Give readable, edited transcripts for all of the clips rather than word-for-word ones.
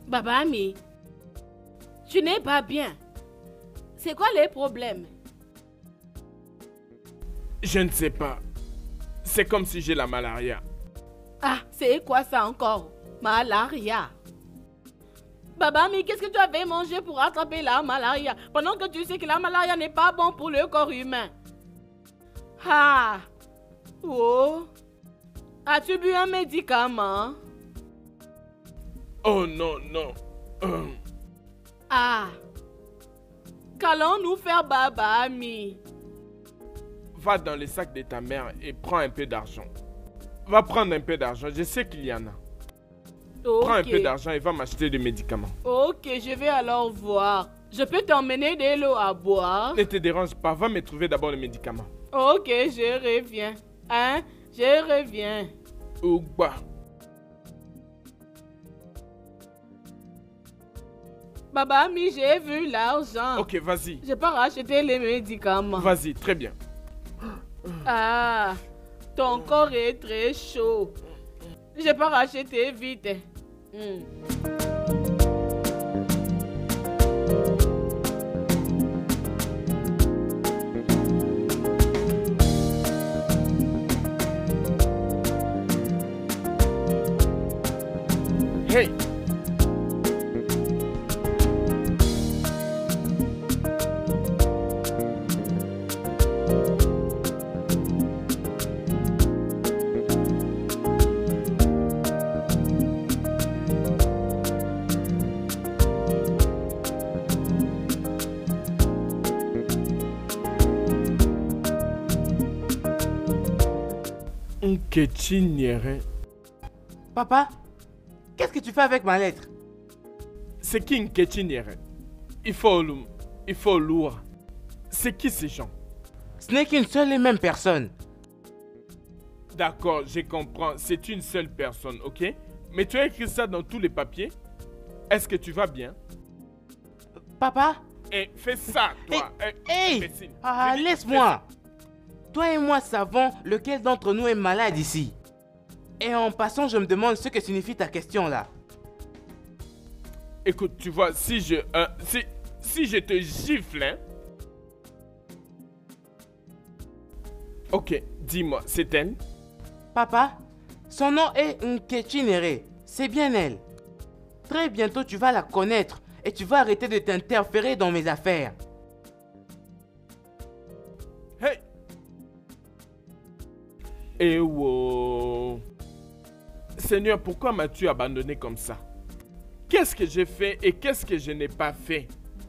Baba Ami, tu n'es pas bien. C'est quoi les problèmes? Je ne sais pas. C'est comme si j'ai la malaria. Ah, c'est quoi ça encore? Malaria. Baba Ami, qu'est-ce que tu avais mangé pour attraper la malaria? Pendant que tu sais que la malaria n'est pas bon pour le corps humain. Ah! Oh! As-tu bu un médicament? Oh non, non. Ah! Qu'allons-nous faire, Baba Ami? Va dans le sac de ta mère et prends un peu d'argent. Va prendre un peu d'argent, je sais qu'il y en a. Ok. Prends un peu d'argent et va m'acheter des médicaments. Ok, je vais alors voir. Je peux t'emmener de l'eau à boire? Ne te dérange pas, va me trouver d'abord les médicaments. Ok, je reviens. Hein? Je reviens. Ougba. Baba Ami, j'ai vu l'argent. Ok, vas-y. Je peux racheter les médicaments. Vas-y, très bien. Ah, ton corps est très chaud. Je peux racheter vite. Hey! Nketchinere. Papa, qu'est-ce que tu fais avec ma lettre? C'est qui Nketchinere? Il faut lourd. C'est qui ces gens? Ce n'est qu'une seule et même personne. D'accord, je comprends. C'est une seule personne, ok? Mais tu as écrit ça dans tous les papiers? Est-ce que tu vas bien? Papa? Eh, fais ça, toi. Hey! Imbécile. Ah, Je dis, laisse-moi! Toi et moi savons lequel d'entre nous est malade ici. Et en passant, je me demande ce que signifie ta question là. Écoute, tu vois, si je te gifle, hein? Ok, dis-moi, c'est elle? Papa, son nom est Nketchinere. C'est bien elle. Très bientôt, tu vas la connaître et tu vas arrêter de t'interférer dans mes affaires. Hey! Eh wow! Seigneur, pourquoi m'as-tu abandonné comme ça? Qu'est-ce que j'ai fait et qu'est-ce que je n'ai pas fait?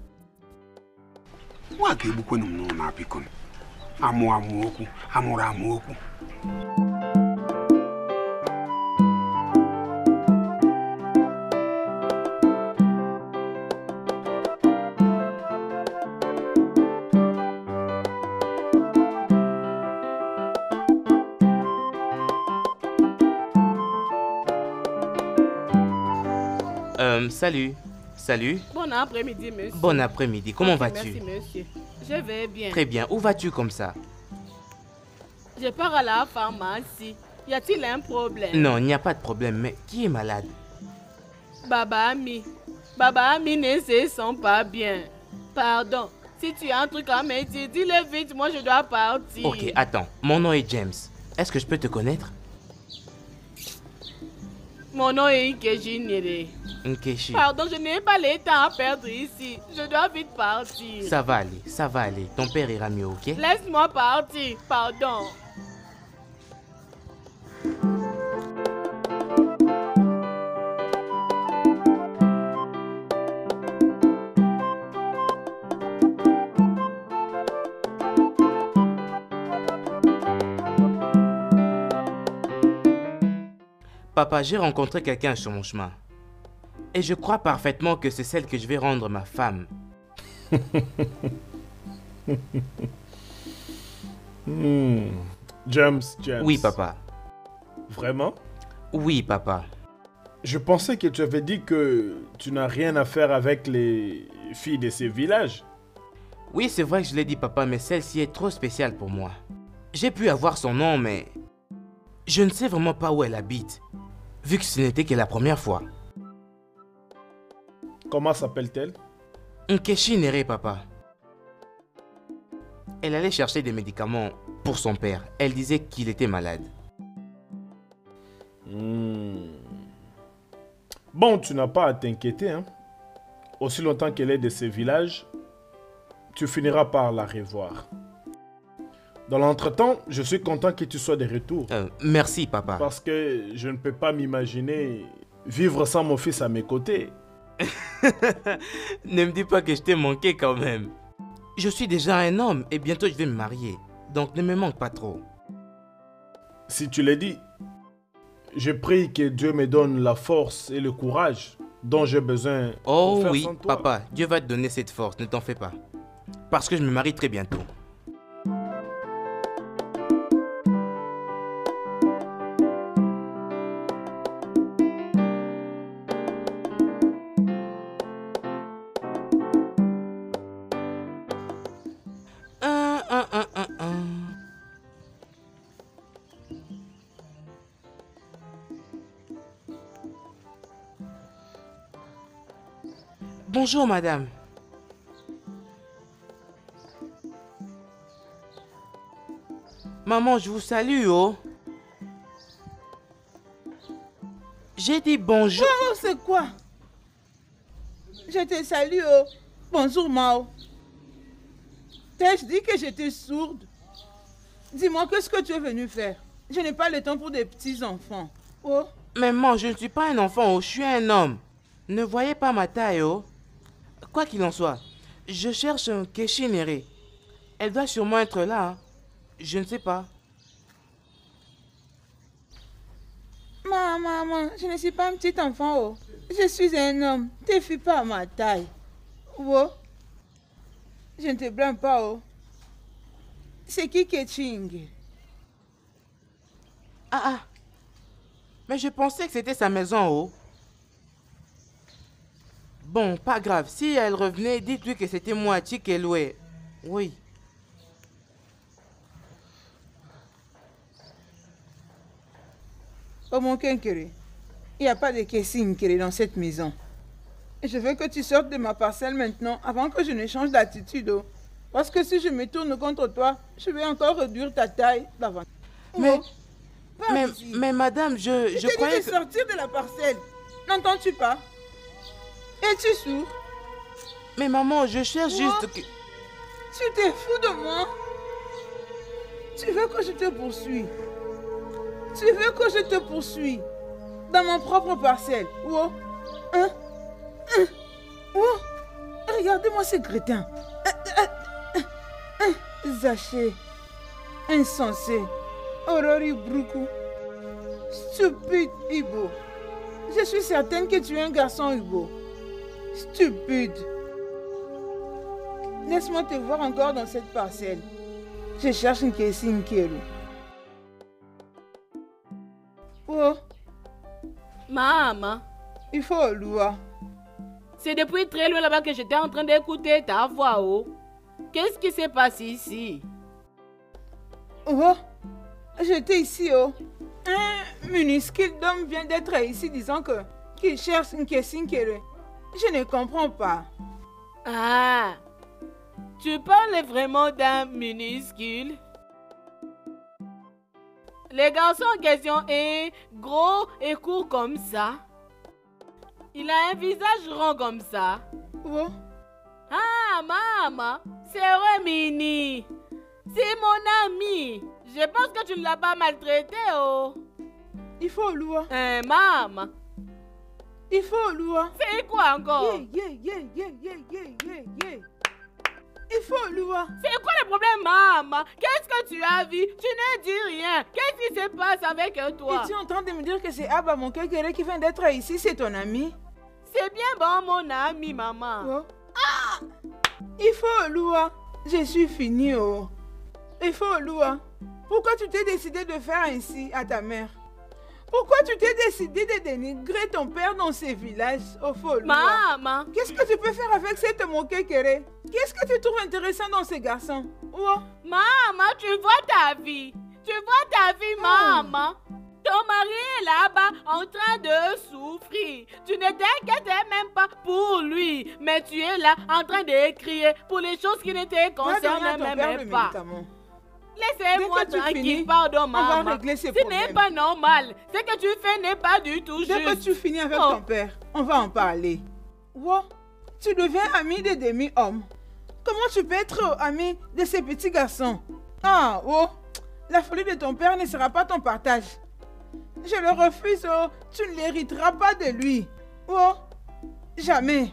Salut. Salut. Bon après-midi, monsieur. Bon après-midi. Comment vas-tu? Merci, monsieur. Je vais bien. Très bien. Où vas-tu comme ça? Je pars à la pharmacie. Y a-t-il un problème? Non, il n'y a pas de problème. Mais qui est malade? Baba Ami. Baba Ami ne se sent pas bien. Pardon. Si tu as un truc à me dire, dis-le vite. Moi, je dois partir. Ok, attends. Mon nom est James. Est-ce que je peux te connaître? Mon nom est Nketchinere. Nkechi. Pardon, je n'ai pas le temps à perdre ici. Je dois vite partir. Ça va aller, ça va aller. Ton père ira mieux, ok? Laisse-moi partir. Pardon. Papa, j'ai rencontré quelqu'un sur mon chemin. Et je crois parfaitement que c'est celle que je vais rendre ma femme. James. Oui, papa. Vraiment? Oui, papa. Je pensais que tu avais dit que tu n'as rien à faire avec les filles de ces villages. Oui, c'est vrai que je l'ai dit, papa, mais celle-ci est trop spéciale pour moi. J'ai pu avoir son nom, mais je ne sais vraiment pas où elle habite, vu que ce n'était que la première fois. Comment s'appelle-t-elle? Nkechi Nere, papa. Elle allait chercher des médicaments pour son père. Elle disait qu'il était malade. Bon, tu n'as pas à t'inquiéter, hein. Aussi longtemps qu'elle est de ces villages, tu finiras par la revoir. Dans l'entretemps, je suis content que tu sois de retour. Merci, papa. Parce que je ne peux pas m'imaginer vivre sans mon fils à mes côtés. Ne me dis pas que je t'ai manqué quand même. Je suis déjà un homme et bientôt je vais me marier. Donc ne me manque pas trop. Si tu l'as dit, je prie que Dieu me donne la force et le courage dont j'ai besoin Oh pour faire oui, sans toi. papa, Dieu va te donner cette force, ne t'en fais pas. Parce que je me marie très bientôt. Bonjour, madame. Maman, je vous salue, oh. J'ai dit bonjour. Oh, c'est quoi? Je te salue, oh. Bonjour, Mao. T'ai-je dit que j'étais sourde? Dis-moi, qu'est-ce que tu es venu faire? Je n'ai pas le temps pour des petits enfants. Oh. Maman, je ne suis pas un enfant, oh. Je suis un homme. Ne voyez pas ma taille, oh. Quoi qu'il en soit, je cherche un Nkechi Nere. Elle doit sûrement être là, hein. Je ne sais pas. Maman, je ne suis pas un petit enfant, oh. Je suis un homme. Ne te fie pas à ma taille. Oh. Je ne te blâme pas, oh. C'est qui Ketching? Ah. Mais je pensais que c'était sa maison, oh. Bon, pas grave. Si elle revenait, dites-lui que c'était moi, Chikeloué. Oui. Oh mon Kenkere, il n'y a pas de Kenkere dans cette maison. Je veux que tu sortes de ma parcelle maintenant avant que je ne change d'attitude. Oh. Parce que si je me tourne contre toi, je vais encore réduire ta taille davantage. Mais madame, je croyais t'ai dit de sortir de la parcelle. N'entends-tu pas? Es-tu sourd? Mais maman, je cherche juste que... Tu te fous de moi? Tu veux que je te poursuive? Tu veux que je te poursuive dans mon propre parcelle? Oh, oh, regardez-moi ce crétin. Zaché, insensé, Orori Bruku, stupide Ibo. Je suis certaine que tu es un garçon Ibo. Stupide. Laisse-moi te voir encore dans cette parcelle. Je cherche une Nkechi Nkeru. Oh, Maman, il faut Olua. c'est depuis très loin là-bas que j'étais en train d'écouter ta voix, oh. Qu'est-ce qui s'est passé ici? Oh, j'étais ici, oh. Un minuscule d'homme vient d'être ici disant qu'il cherche une Nkechi Nkeru. Je ne comprends pas. Ah, tu parles vraiment d'un minuscule? Les garçons en question est gros et court comme ça. Il a un visage rond comme ça. Oh, Ah, maman, c'est vrai, Mini. C'est mon ami. Je pense que tu ne l'as pas maltraité, oh. il faut Olua. Maman, Il faut Olua. c'est quoi encore? Il faut Olua. C'est quoi le problème, maman? Qu'est-ce que tu as vu? Tu ne dis rien. Qu'est-ce qui se passe avec toi? Es-tu en train de me dire que c'est Abba mon Kekere qui vient d'être ici, c'est ton ami? C'est bien bon, mon ami, maman. Oh. Ah! Il faut Olua. Je suis fini, oh. Il faut Olua. Pourquoi tu t'es décidé de faire ainsi à ta mère? Pourquoi tu t'es décidé de dénigrer ton père dans ces villages, au Olua? Maman, Qu'est-ce que tu peux faire avec cette Mokekere? Qu'est-ce que tu trouves intéressant dans ces garçons? Oh. maman, tu vois ta vie. Tu vois ta vie, maman. Ton mari est là-bas en train de souffrir. Tu ne t'inquiètes même pas pas pour lui. Mais tu es là en train de crier pour les choses qui ne te concernent même pas. Laissez-moi tranquille, pardon maman. On va régler ces Ce problèmes. n'est pas normal. Ce que tu fais n'est pas du tout juste. Dès que tu finis avec ton père, on va en parler. Wow, tu deviens ami des demi-hommes. Comment tu peux être ami de ces petits garçons? Ah, oh, la folie de ton père ne sera pas ton partage. Je le refuse, oh, tu ne l'hériteras pas de lui. Oh, jamais.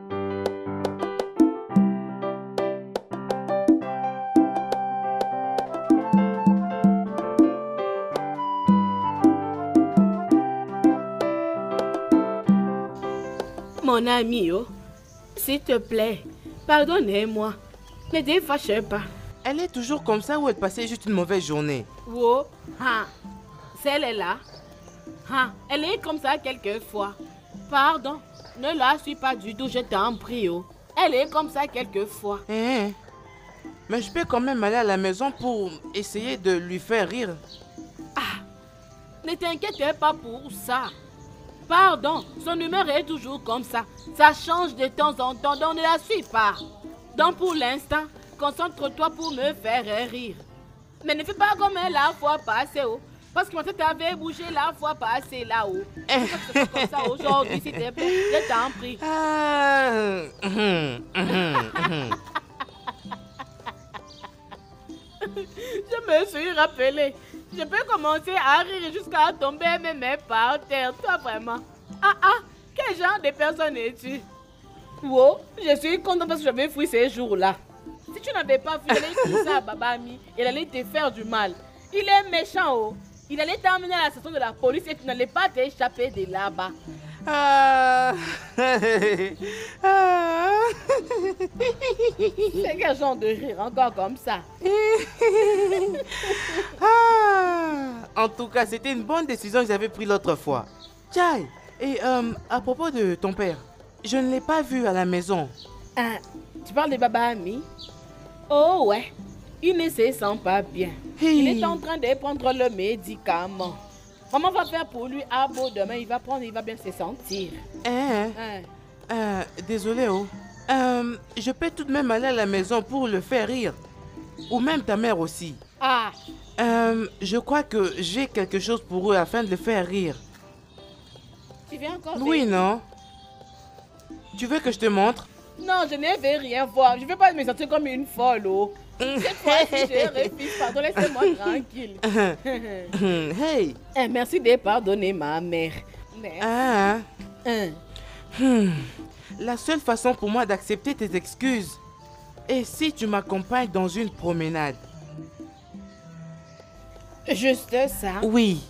Mon ami, oh, s'il te plaît, pardonnez-moi. Ne te fâche pas. Elle est toujours comme ça ou elle passait juste une mauvaise journée? Oh, hein, celle-là, hein, elle est comme ça quelquefois. Pardon, ne la suis pas du tout, je t'en prie. Oh. Elle est comme ça quelquefois. Mais je peux quand même aller à la maison pour essayer de lui faire rire. Ah, ne t'inquiète pas pour ça. Pardon, son humeur est toujours comme ça. Ça change de temps en temps, donc ne la suis pas. Donc pour l'instant, concentre-toi pour me faire rire. Mais ne fais pas comme la fois passée, oh. Parce que tu avais bougé la fois passée là-haut. C'est comme ça aujourd'hui, s'il te plaît. Je t'en prie. Je me suis rappelé. Je peux commencer à rire jusqu'à tomber même par terre. Toi vraiment. Quel genre de personne es-tu? Wow, je suis contente parce que j'avais fui ces jours-là. Si tu n'avais pas fui, il allait dire ça à Babami. Il allait te faire du mal. Il est méchant, oh. Il allait t'emmener à la station de la police et tu n'allais pas t'échapper de là-bas. C'est quel genre de rire encore comme ça? En tout cas, c'était une bonne décision que j'avais prise l'autre fois. Tchai, et à propos de ton père, je ne l'ai pas vu à la maison. Tu parles de Babami? Oh ouais, il ne se sent pas bien. Hey. Il est en train de prendre le médicament. Maman va faire pour lui à beau demain, il va prendre, il va bien se sentir. Désolé, oh. Je peux tout de même aller à la maison pour le faire rire. Ou même ta mère aussi. Je crois que j'ai quelque chose pour eux afin de le faire rire. Tu viens encore? Oui, non? Tu veux que je te montre? Non, je ne vais rien voir. Je ne vais pas me sentir comme une folle, oh. Cette fois-ci, je refuse. Pardon, laissez-moi tranquille. Hey! Merci de pardonner ma mère. La seule façon pour moi d'accepter tes excuses est si tu m'accompagnes dans une promenade. Juste ça? Oui.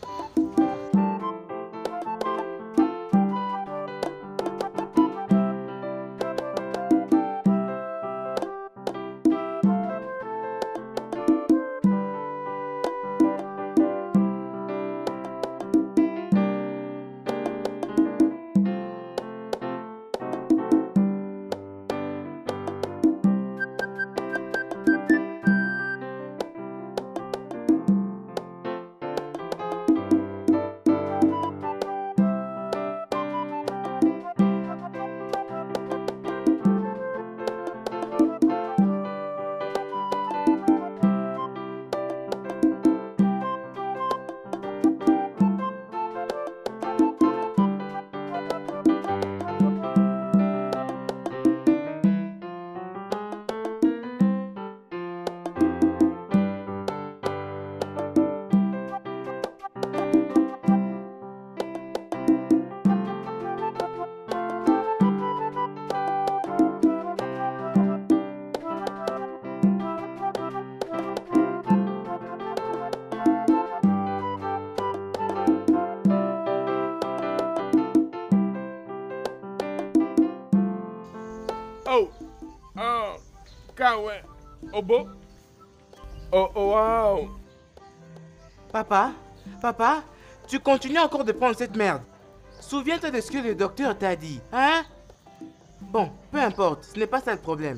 Kawe, Obo. Oh, wow. Papa, tu continues encore de prendre cette merde. Souviens-toi de ce que le docteur t'a dit, hein? Bon, peu importe, ce n'est pas ça le problème.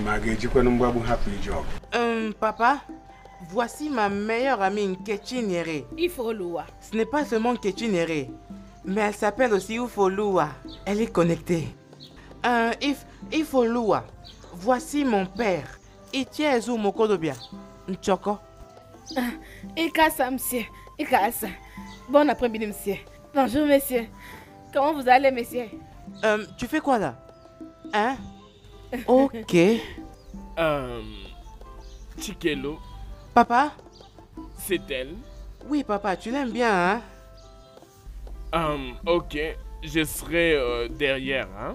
Papa, voici ma meilleure amie Nkechi Nyere. Il faut l'oua. Ce n'est pas seulement Nkechi Nyere. Mais elle s'appelle aussi Ufoloua. Elle est connectée. Ufoloua, voici mon père. Itiezu Mokodobia. Nchoko. Ikasa, monsieur. Ikasa. Bon après-midi, monsieur. Bonjour, monsieur. Comment vous allez, monsieur? Tu fais quoi là? Hein? Ok. Chikelo, Papa? c'est elle? Oui, papa, tu l'aimes bien, hein? Ok, je serai derrière, hein?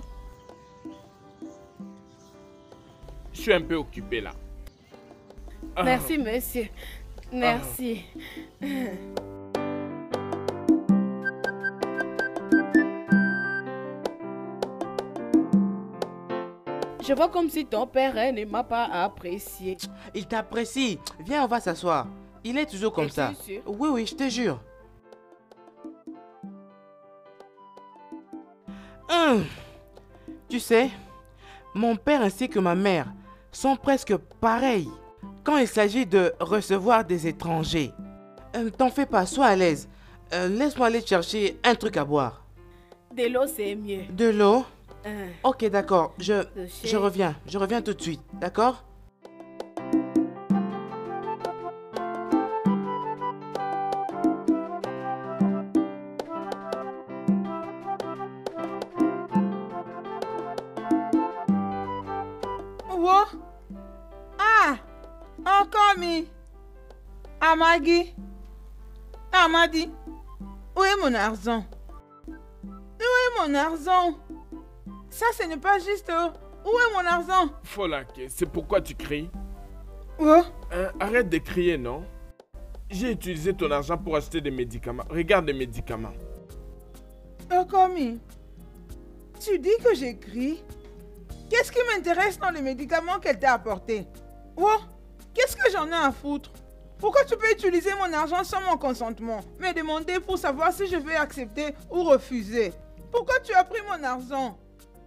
Je suis un peu occupé là. Merci, monsieur. Merci. Je vois comme si ton père ne m'a pas apprécié. Il t'apprécie. Viens, on va s'asseoir. Il est toujours comme ça. Es-tu sûr? Oui, oui, je te jure. Tu sais, mon père ainsi que ma mère sont presque pareils quand il s'agit de recevoir des étrangers. T'en fais pas, sois à l'aise. Laisse-moi aller chercher un truc à boire. De l'eau, c'est mieux. De l'eau? Euh, Ok, d'accord. Je sais. reviens. Je reviens tout de suite. D'accord? Wo? Ah! Encore mi. Amagi. Amadi. Où est mon argent? Où est mon argent? Ça, ce n'est pas juste. Où est mon argent? Folake, c'est pourquoi tu cries? Oh, Arrête de crier, non? J'ai utilisé ton argent pour acheter des médicaments. Regarde les médicaments. Okomi, tu dis que j'écris? Qu'est-ce qui m'intéresse dans les médicaments qu'elle t'a apportés? Oh, qu'est-ce que j'en ai à foutre? Pourquoi tu peux utiliser mon argent sans mon consentement? Me demander pour savoir si je vais accepter ou refuser. Pourquoi tu as pris mon argent?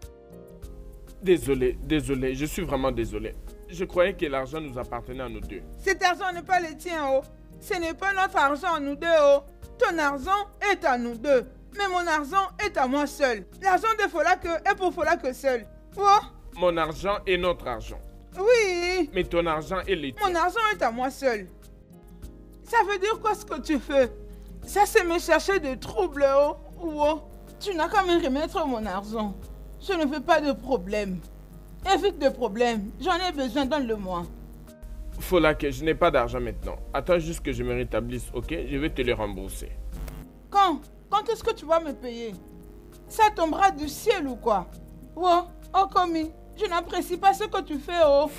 Désolé, je suis vraiment désolé. Je croyais que l'argent nous appartenait à nous deux. Cet argent n'est pas le tien, oh. Ce n'est pas notre argent à nous deux, oh. Ton argent est à nous deux. Mais mon argent est à moi seul. L'argent de Folake est pour Folake seul. Oh, Mon argent est notre argent. oui. Mais ton argent est le Mon tien. argent est à moi seul. Ça veut dire quoi ce que tu fais? Ça, c'est me chercher des troubles, oh. Oh. Tu n'as qu'à me remettre mon argent. Je ne veux pas de problème. Évite de problème. J'en ai besoin, donne-le-moi. Folake, je n'ai pas d'argent maintenant. Attends juste que je me rétablisse, ok? Je vais te le rembourser. Quand? Quand est-ce que tu vas me payer? Ça tombera du ciel ou quoi? Oh, Okomi, je n'apprécie pas ce que tu fais, oh.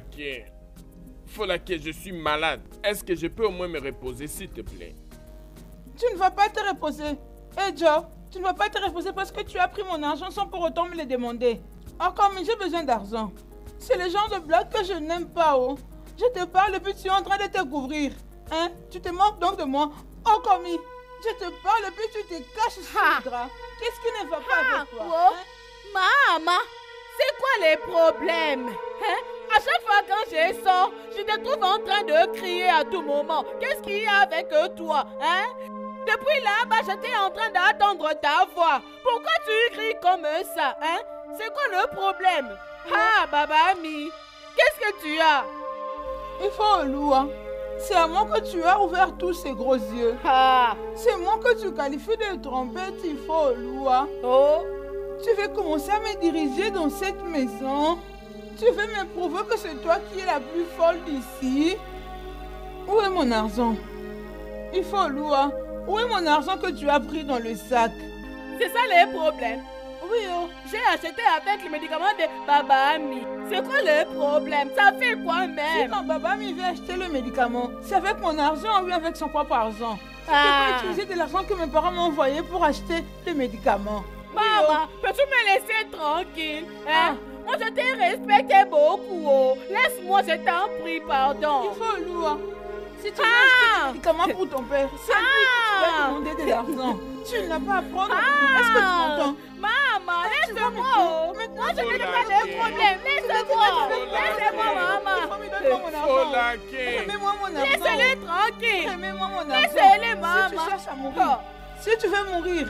Folake, je suis malade. Est-ce que je peux au moins me reposer, s'il te plaît? Tu ne vas pas te reposer. Eh Joe, tu ne vas pas te reposer parce que tu as pris mon argent sans pour autant me le demander. Okomi, j'ai besoin d'argent. C'est le genre de blague que je n'aime pas, oh. Je te parle et puis tu es en train de te couvrir. Hein? Tu te moques donc de moi. Okomi, je te parle et puis tu te caches sous le drap. Qu'est-ce qui ne va pas avec toi? Oh, Hein? maman, c'est quoi les problèmes? Hein? À chaque fois quand je sors, je te trouve en train de crier à tout moment. Qu'est-ce qu'il y a avec toi? Hein? Depuis là-bas, j'étais en train d'attendre ta voix. Pourquoi tu cries comme ça? Hein? C'est quoi le problème? Ah, Babami, qu'est-ce que tu as? Il faut Loua. C'est à moi que tu as ouvert tous ces gros yeux. Ah, C'est moi que tu qualifies de trompette, il faut Loua. oh, Tu veux commencer à me diriger dans cette maison? Tu veux me prouver que c'est toi qui es la plus folle d'ici? Où est mon argent? Il faut Loua. Où est mon argent que tu as pris dans le sac? c'est ça les problèmes. Oui, oh. J'ai acheté avec le médicament de Babami. C'est quoi le problème? Ça fait quoi Si même? quand Baba m'y veut acheter le médicament, c'est avec mon argent ou bien avec son propre argent? Tu peux Ah. pas utiliser de l'argent que mes parents m'ont envoyé pour acheter le médicament. Maman, peux-tu me laisser tranquille? Hein? Ah. Moi, je t'ai respecté beaucoup. Oh. Laisse-moi, je t'en prie, pardon. Il faut Loua. Si tu veux Ah. acheter des médicaments pour ton père, c'est à lui que tu vas demander de l'argent. Tu n'as pas à prendre. Est-ce que tu m'entends? Maman, tu vas me laisse-moi. prendre. Oh. Maintenant, Moi, je tu n'ai vas pas me de prendre. problème. Laisse-moi. Laissez-moi, maman. Donne-moi mon argent. Folake! Remets-moi mon argent. Laissez-les tranquille. Remets-moi mon argent. Laissez-les, Si maman. tu cherches à mourir, si tu veux mourir,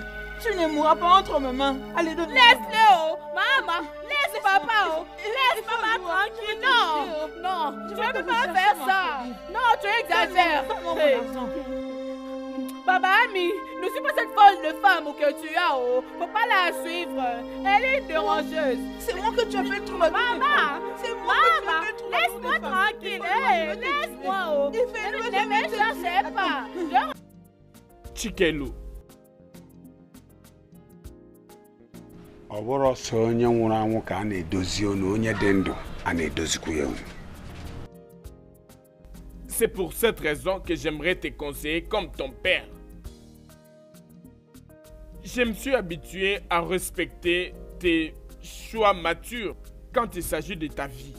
Tu ne mourras pas entre mes mains. Allez, donne-moi. Laisse-le, oh. Maman, laisse papa, oh. Laisse maman tranquille. Non, non, tu ne peux pas faire ça. Non, tu exagères. Hey. Baba Ami, ne suis pas cette folle de femme que tu as, oh. Faut pas la suivre. Elle est dérangeuse. C'est moi que tu as fait trouver. Maman, c'est moi que tu as fait trouver. Laisse-moi tranquille. Hey, laisse-moi, oh. Ne me cherchez pas. Chikelu. Ọ bụrụ sọ onye nwụrụ anwụ ka a na-edozi onu, onye dị ndụ a na-edozikwa ya onu. C'est pour cette raison que j'aimerais te conseiller comme ton père. Je me suis habitué à respecter tes choix matures quand il s'agit de ta vie.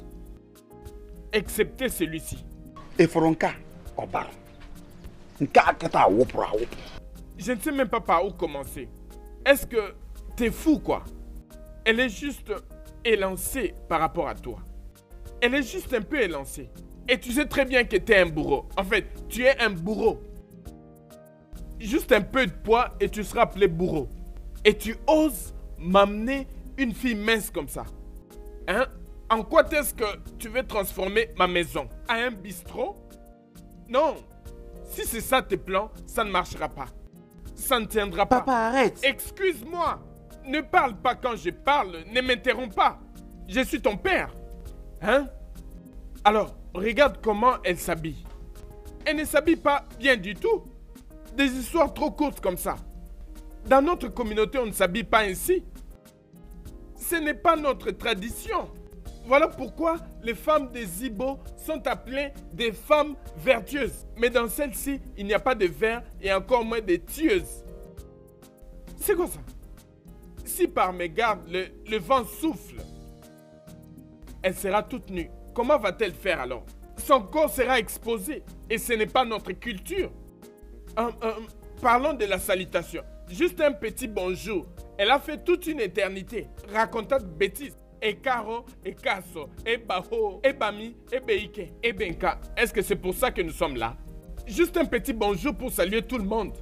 Excepté celui-ci. Ịfụrụ nke a, ọ bara. Nke a kịta awụpụrụ awụpụ. Je ne sais même pas par où commencer. Est-ce que t'es fou, quoi? Elle est juste élancée par rapport à toi. Elle est juste un peu élancée. Et tu sais très bien que t'es un bourreau. En fait, tu es un bourreau. Juste un peu de poids et tu seras appelé bourreau. Et tu oses m'amener une fille mince comme ça. Hein? En quoi est-ce que tu veux transformer ma maison? À un bistrot? Non. Si c'est ça tes plans, ça ne marchera pas. Ça ne tiendra pas. Papa, arrête. Excuse-moi. Ne parle pas quand je parle. Ne m'interromps pas. Je suis ton père. Hein? Alors, regarde comment elle s'habille. Elle ne s'habille pas bien du tout. Des histoires trop courtes comme ça. Dans notre communauté, on ne s'habille pas ainsi. Ce n'est pas notre tradition. Voilà pourquoi les femmes des Ibo sont appelées des femmes vertueuses. Mais dans celle-ci, il n'y a pas de ver et encore moins de tueuses. C'est quoi ça? Si par mégarde, le vent souffle, elle sera toute nue. Comment va-t-elle faire alors? Son corps sera exposé et ce n'est pas notre culture. Parlons de la salutation. Juste un petit bonjour. Elle a fait toute une éternité. Racontant de bêtises. Et Caro, et Kasso, et Baho, et Bami, et Beike, et Benka. Est-ce que c'est pour ça que nous sommes là? Juste un petit bonjour pour saluer tout le monde.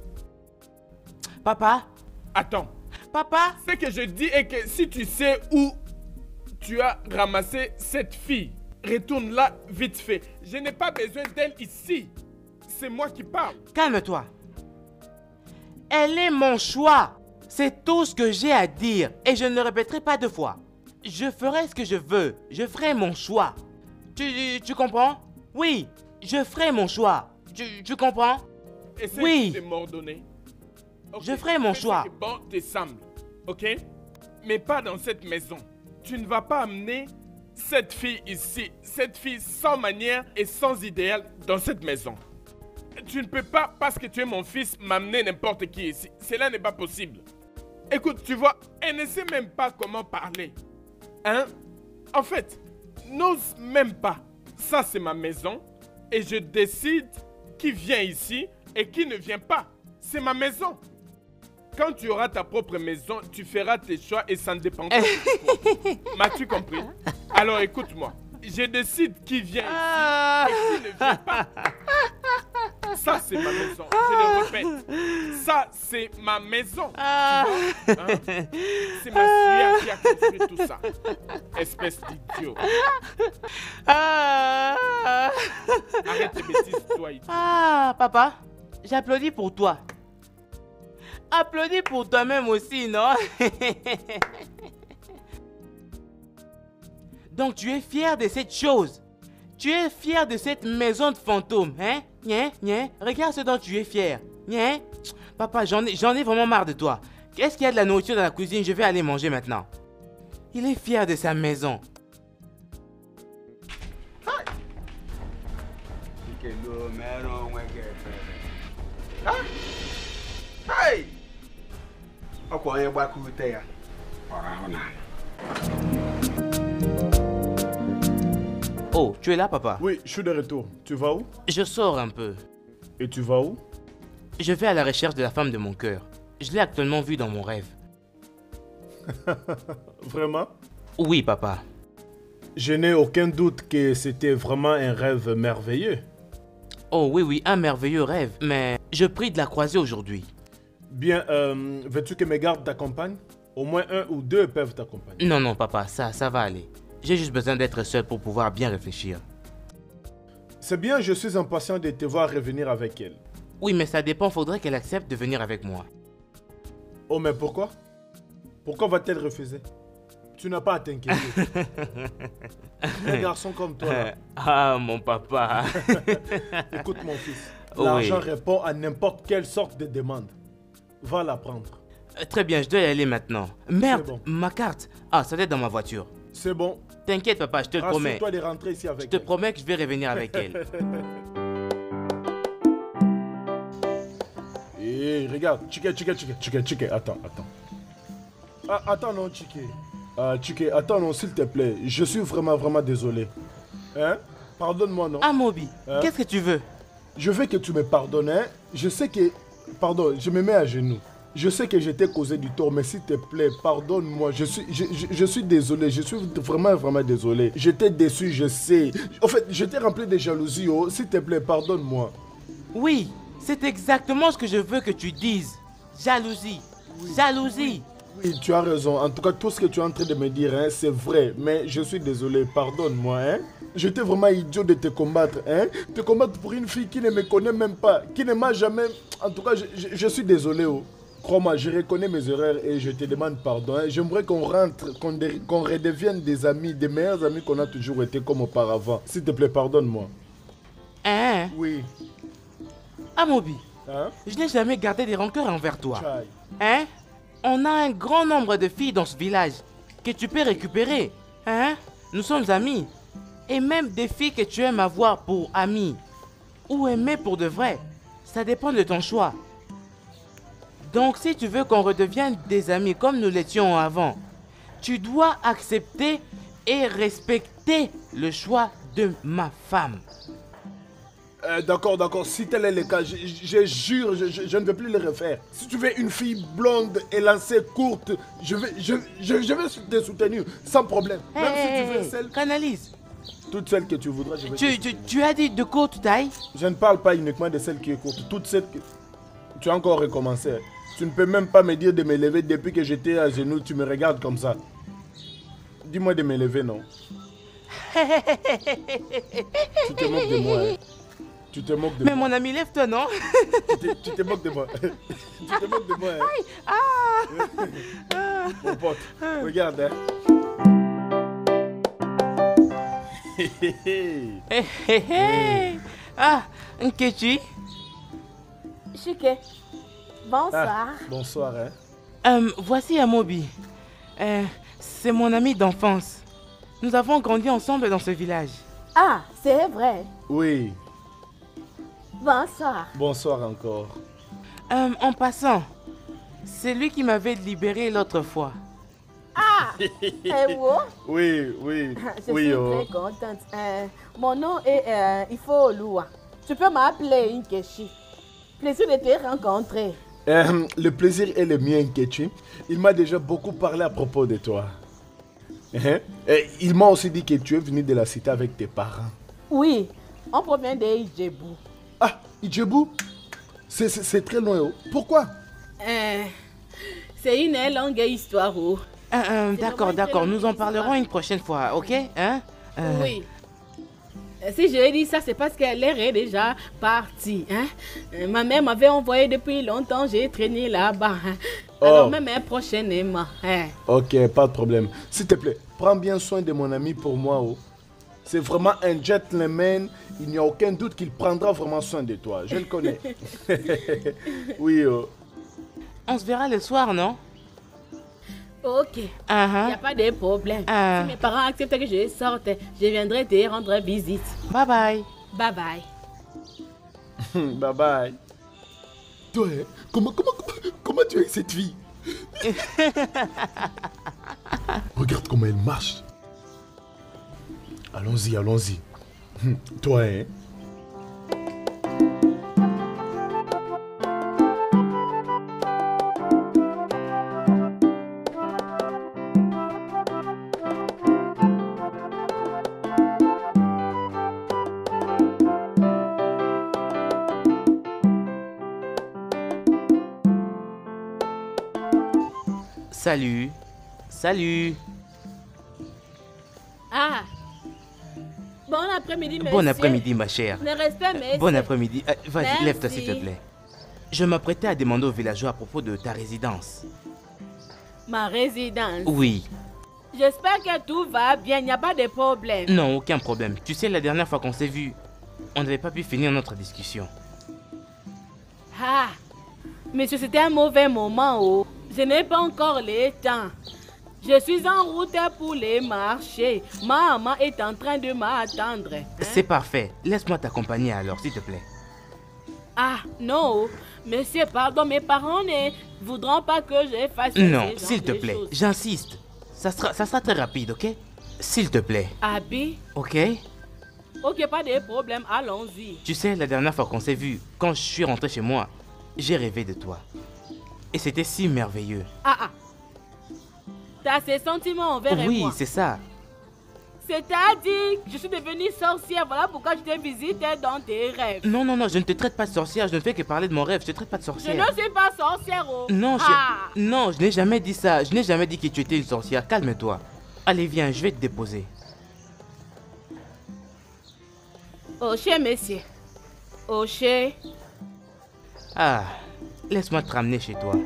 Papa? Attends. Papa? Ce que je dis est que si tu sais où tu as ramassé cette fille, retourne là vite fait. Je n'ai pas besoin d'elle ici. C'est moi qui parle. Calme-toi. Elle est mon choix. C'est tout ce que j'ai à dire et je ne le répéterai pas deux fois. Je ferai ce que je veux. Je ferai mon choix. Tu comprends? Oui, je ferai mon choix. Tu comprends? Essaye oui. de m'ordonner. Okay. Je ferai mon choix. Ce qui est bon te semble, ok? Mais pas dans cette maison. Tu ne vas pas amener cette fille ici, cette fille sans manière et sans idéal dans cette maison. Tu ne peux pas, parce que tu es mon fils, m'amener n'importe qui ici. Cela n'est pas possible. Écoute, tu vois, elle ne sait même pas comment parler. Hein? En fait, n'ose même pas. Ça, c'est ma maison et je décide qui vient ici et qui ne vient pas. C'est ma maison. Quand tu auras ta propre maison, tu feras tes choix et ça ne dépend pas de toi. M'as-tu compris? Alors écoute-moi. Je décide qui vient ici et qui ne vient pas. Ça, c'est ma maison. Je le répète. Ça, c'est ma maison. Hein? C'est ma sueur qui a construit tout ça. Espèce d'idiot. Arrête tes bêtises, toi, idiot. Papa, j'applaudis pour toi. Applaudis pour toi-même aussi, non? Donc tu es fier de cette chose. Tu es fier de cette maison de fantômes, hein? Regarde ce dont tu es fier. Papa, j'en ai vraiment marre de toi. Qu'est-ce qu'il y a de la nourriture dans la cuisine? Je vais aller manger maintenant. Il est fier de sa maison. Hey! Oh, tu es là, papa? Oui, je suis de retour. Tu vas où? Je sors un peu. Et tu vas où? Je vais à la recherche de la femme de mon cœur. Je l'ai actuellement vue dans mon rêve. Vraiment? Oui, papa. Je n'ai aucun doute que c'était vraiment un rêve merveilleux. Oh oui, un merveilleux rêve. Mais je prie de la croiser aujourd'hui. Bien, veux-tu que mes gardes t'accompagnent? Au moins un ou deux peuvent t'accompagner. Non, non, papa, ça va aller. J'ai juste besoin d'être seul pour pouvoir bien réfléchir. C'est bien, je suis impatient de te voir revenir avec elle. Oui, mais ça dépend, faudrait qu'elle accepte de venir avec moi. Oh, mais pourquoi? Pourquoi va-t-elle refuser? Tu n'as pas à t'inquiéter. Un garçon comme toi, là. Ah, mon papa. Écoute mon fils, Oui. l'argent répond à n'importe quelle sorte de demande. Va la prendre. Très bien, je dois y aller maintenant. Merde, bon. ma carte. Ah, ça doit être dans ma voiture. C'est bon. T'inquiète, papa, je te le promets. Rassure-toi de rentrer ici avec Je te elle. promets que je vais revenir avec elle. Hé, regarde, Chike, attends. Ah, attends non, Chike. Chike, attends non, s'il te plaît. Je suis vraiment désolé. Hein? Pardonne-moi, non? Ah, Moby, Hein? qu'est-ce que tu veux? Je veux que tu me pardonnes, hein? Je sais que... Pardon, je me mets à genoux. Je sais que je t'ai causé du tort, mais s'il te plaît, pardonne-moi. Je suis désolé, je suis vraiment désolé. J'étais déçu, je sais. En fait, j'étais rempli de jalousie, oh. S'il te plaît, pardonne-moi. Oui, c'est exactement ce que je veux que tu dises. Jalousie. Jalousie. Oui, tu as raison. En tout cas, tout ce que tu es en train de me dire, hein, c'est vrai. Mais je suis désolé, pardonne-moi. Hein. J'étais vraiment idiot de te combattre. Hein. Te combattre pour une fille qui ne me connaît même pas, qui ne m'a jamais... En tout cas, je suis désolé. Oh. Crois-moi, je reconnais mes erreurs et je te demande pardon. Hein. J'aimerais qu'on rentre, qu'on redevienne des amis, des meilleurs amis qu'on a toujours été comme auparavant. S'il te plaît, pardonne-moi. Hein? Oui. Ah, Moby, Hein? je n'ai jamais gardé des rancœurs envers toi. Chai. Hein? On a un grand nombre de filles dans ce village que tu peux récupérer. Hein? Nous sommes amis. Et même des filles que tu aimes avoir pour amies. Ou aimer pour de vrai. Ça dépend de ton choix. Donc si tu veux qu'on redevienne des amis comme nous l'étions avant, tu dois accepter et respecter le choix de ma femme. D'accord. Si tel est le cas, je jure, je ne vais plus le refaire. Si tu veux une fille blonde et lancée courte, je vais te soutenir sans problème. Même si tu veux celle, Canalise. toutes celles que tu voudras, je vais te... Tu as dit de courte taille? Je ne parle pas uniquement de celle qui est courte, toutes celles que... Tu as encore recommencé. Tu ne peux même pas me dire de me lever depuis que j'étais à genoux, tu me regardes comme ça. Dis-moi de me lever, non? Tu te moques de moi, hein? Tu te moques de Mais moi. mon ami, lève-toi, non? Tu te moques de moi. Tu te moques de moi, hein? Mon pote, regarde, hein. Ah, Nkechi. Chike, bonsoir. Bonsoir, hein. Voici Amobi. C'est mon ami d'enfance. Nous avons grandi ensemble dans ce village. Ah, c'est vrai. Oui, Bonsoir. bonsoir encore. En passant, c'est lui qui m'avait libéré l'autre fois. Ah, Ewo, Oui, je oui, suis oh. très contente. Mon nom est Ifo Lua. Tu peux m'appeler Nkechi. Plaisir de te rencontrer. Le plaisir est le mien, Nkechi. Il m'a déjà beaucoup parlé à propos de toi. Et il m'a aussi dit que tu es venu de la cité avec tes parents. Oui, on provient de Ijebu. Ah, Ijebu? C'est très loin. Oh. Pourquoi? C'est une longue histoire. Oh. D'accord, nous en parlerons une prochaine fois, ok? Hein? Oui. Si je dis ça, c'est parce qu'elle est déjà partie. Hein? Ma mère m'avait envoyé depuis longtemps, j'ai traîné là-bas. Hein? Alors même prochainement. Hein? Ok, pas de problème. S'il te plaît, prends bien soin de mon ami pour moi. Oh. C'est vraiment un gentleman. Il n'y a aucun doute qu'il prendra vraiment soin de toi. Je le connais. Oui. Oh. On se verra le soir, non? Ok. Il n'y a pas de problème. Si mes parents acceptent que je sorte, je viendrai te rendre visite. Bye bye. Bye bye. Bye bye. Toi, hein, comment tu es avec cette fille? Regarde comment elle marche. Allons-y. Toi, hein? Salut. Salut. Ah. Bon après-midi, monsieur. Bon après-midi, ma chère. Ne restez, mais. Bon après-midi. Vas-y, Merci. lève-toi, s'il te plaît. Je m'apprêtais à demander aux villageois à propos de ta résidence. Ma résidence. Oui. J'espère que tout va bien, il n'y a pas de problème. Non, aucun problème. Tu sais, la dernière fois qu'on s'est vu, on n'avait pas pu finir notre discussion. Ah, monsieur, c'était un mauvais moment, oh. Je n'ai pas encore le temps. Je suis en route pour les marchés. Maman est en train de m'attendre. Hein? C'est parfait. Laisse-moi t'accompagner alors, s'il te plaît. Ah, non. Monsieur, pardon, mes parents ne voudront pas que je fasse Non, ce genre s'il te de plaît, choses. j'insiste. Ça sera très rapide, ok? S'il te plaît, Abi, ok? ok, pas de problème, allons-y. Tu sais, la dernière fois qu'on s'est vu, quand je suis rentré chez moi, j'ai rêvé de toi. Et c'était si merveilleux. Ah. T'as ces sentiments envers Oui, moi. c'est ça. C'est-à-dire que je suis devenue sorcière, voilà pourquoi je te visite dans tes rêves. Non, je ne te traite pas de sorcière, je ne fais que parler de mon rêve, je te traite pas de Je sorcière. ne suis pas sorcière, oh. Non, Ah. non, je n'ai jamais dit ça, je n'ai jamais dit que tu étais une sorcière, calme-toi. Allez, viens, je vais te déposer. Oh, cher monsieur. Oh, cher. Ah, laisse-moi te ramener chez toi.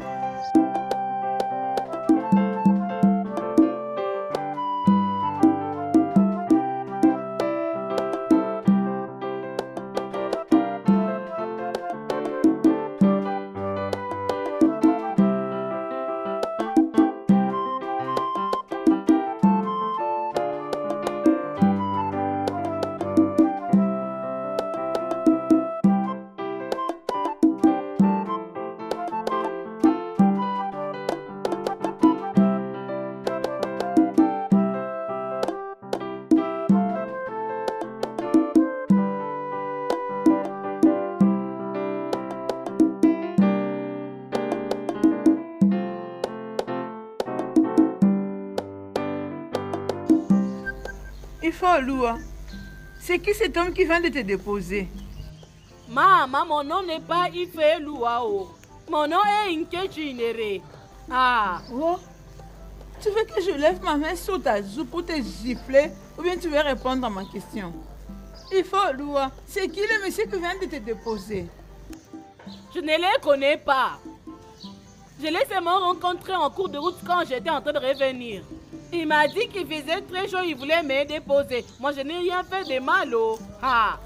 Ifolua, c'est qui cet homme qui vient de te déposer? Maman, mon nom n'est pas Ife Luao. Mon nom est Inke Chinere. Ah, Oh, tu veux que je lève ma main sur ta joue pour te gifler ou bien tu veux répondre à ma question? Ifolua, c'est qui le monsieur qui vient de te déposer? je ne les connais pas. Je l'ai seulement rencontré en cours de route quand j'étais en train de revenir. Il m'a dit qu'il faisait très chaud, il voulait me déposer. Moi, je n'ai rien fait de mal, oh. Ah.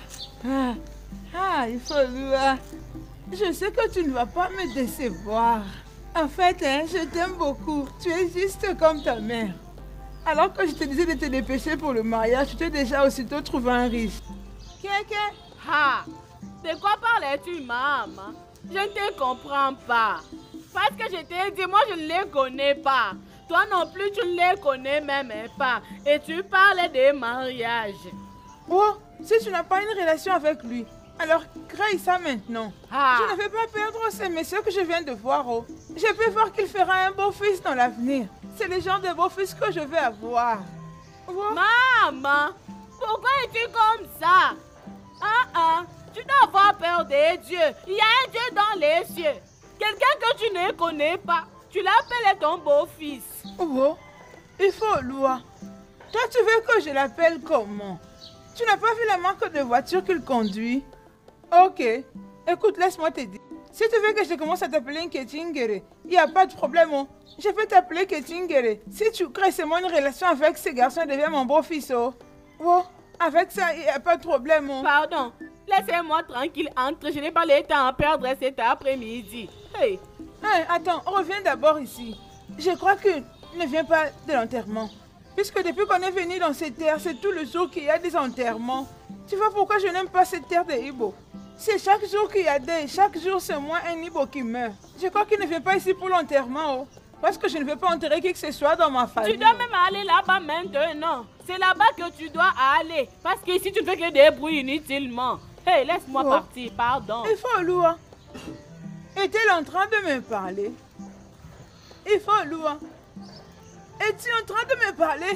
Ifolua, je sais que tu ne vas pas me décevoir. En fait, je t'aime beaucoup. Tu es juste comme ta mère. Alors que je te disais de te dépêcher pour le mariage, tu t'es déjà aussitôt trouvé un riche. Quelqu'un? Ah. De quoi parlais-tu, maman? Je ne te comprends pas. Parce que je t'ai dit, moi, je ne les connais pas. Toi non plus, tu ne les connais même pas. Et tu parles de mariage. Oh, si tu n'as pas une relation avec lui, alors crée ça maintenant. Ah. Je ne vais pas perdre ces messieurs que je viens de voir. Oh. Je peux voir qu'il fera un beau fils dans l'avenir. C'est le genre de beau fils que je vais avoir. Oh. Maman, pourquoi es-tu comme ça? Tu dois avoir peur des dieux. Il y a un Dieu dans les cieux. Quelqu'un que tu ne connais pas. Tu l'appelles ton beau-fils. Oh, il faut loi. Toi, tu veux que je l'appelle comment? Tu n'as pas vu la marque de voiture qu'il conduit? Ok. Écoute, laisse-moi te dire. Si tu veux que je commence à t'appeler Nketingere, il n'y a pas de problème. Oh. Je peux t'appeler Nketingere. Si tu crées seulement une relation avec ce garçon, il devient mon beau-fils. Oh. Oh, avec ça, il n'y a pas de problème. Oh. Pardon, laissez-moi tranquille entre. Je n'ai pas le temps à perdre cet après-midi. Hey. Hey, attends, reviens d'abord ici. Je crois que ne viens pas de l'enterrement. Puisque depuis qu'on est venu dans cette terre, c'est tout le jour qu'il y a des enterrements. Tu vois pourquoi je n'aime pas cette terre de Ibo? C'est chaque jour qu'il y a des... Chaque jour, c'est moi un Ibo qui meurt. Je crois qu'il ne vient pas ici pour l'enterrement. Oh. Parce que je ne veux pas enterrer qui que ce soit dans ma famille. Tu dois même aller là-bas maintenant. C'est là-bas que tu dois aller. Parce qu'ici, tu ne fais que des bruits inutilement. Hey, laisse-moi partir, pardon. Il faut loin. Est-elle en train de me parler? Il faut loin. Es-tu en train de me parler?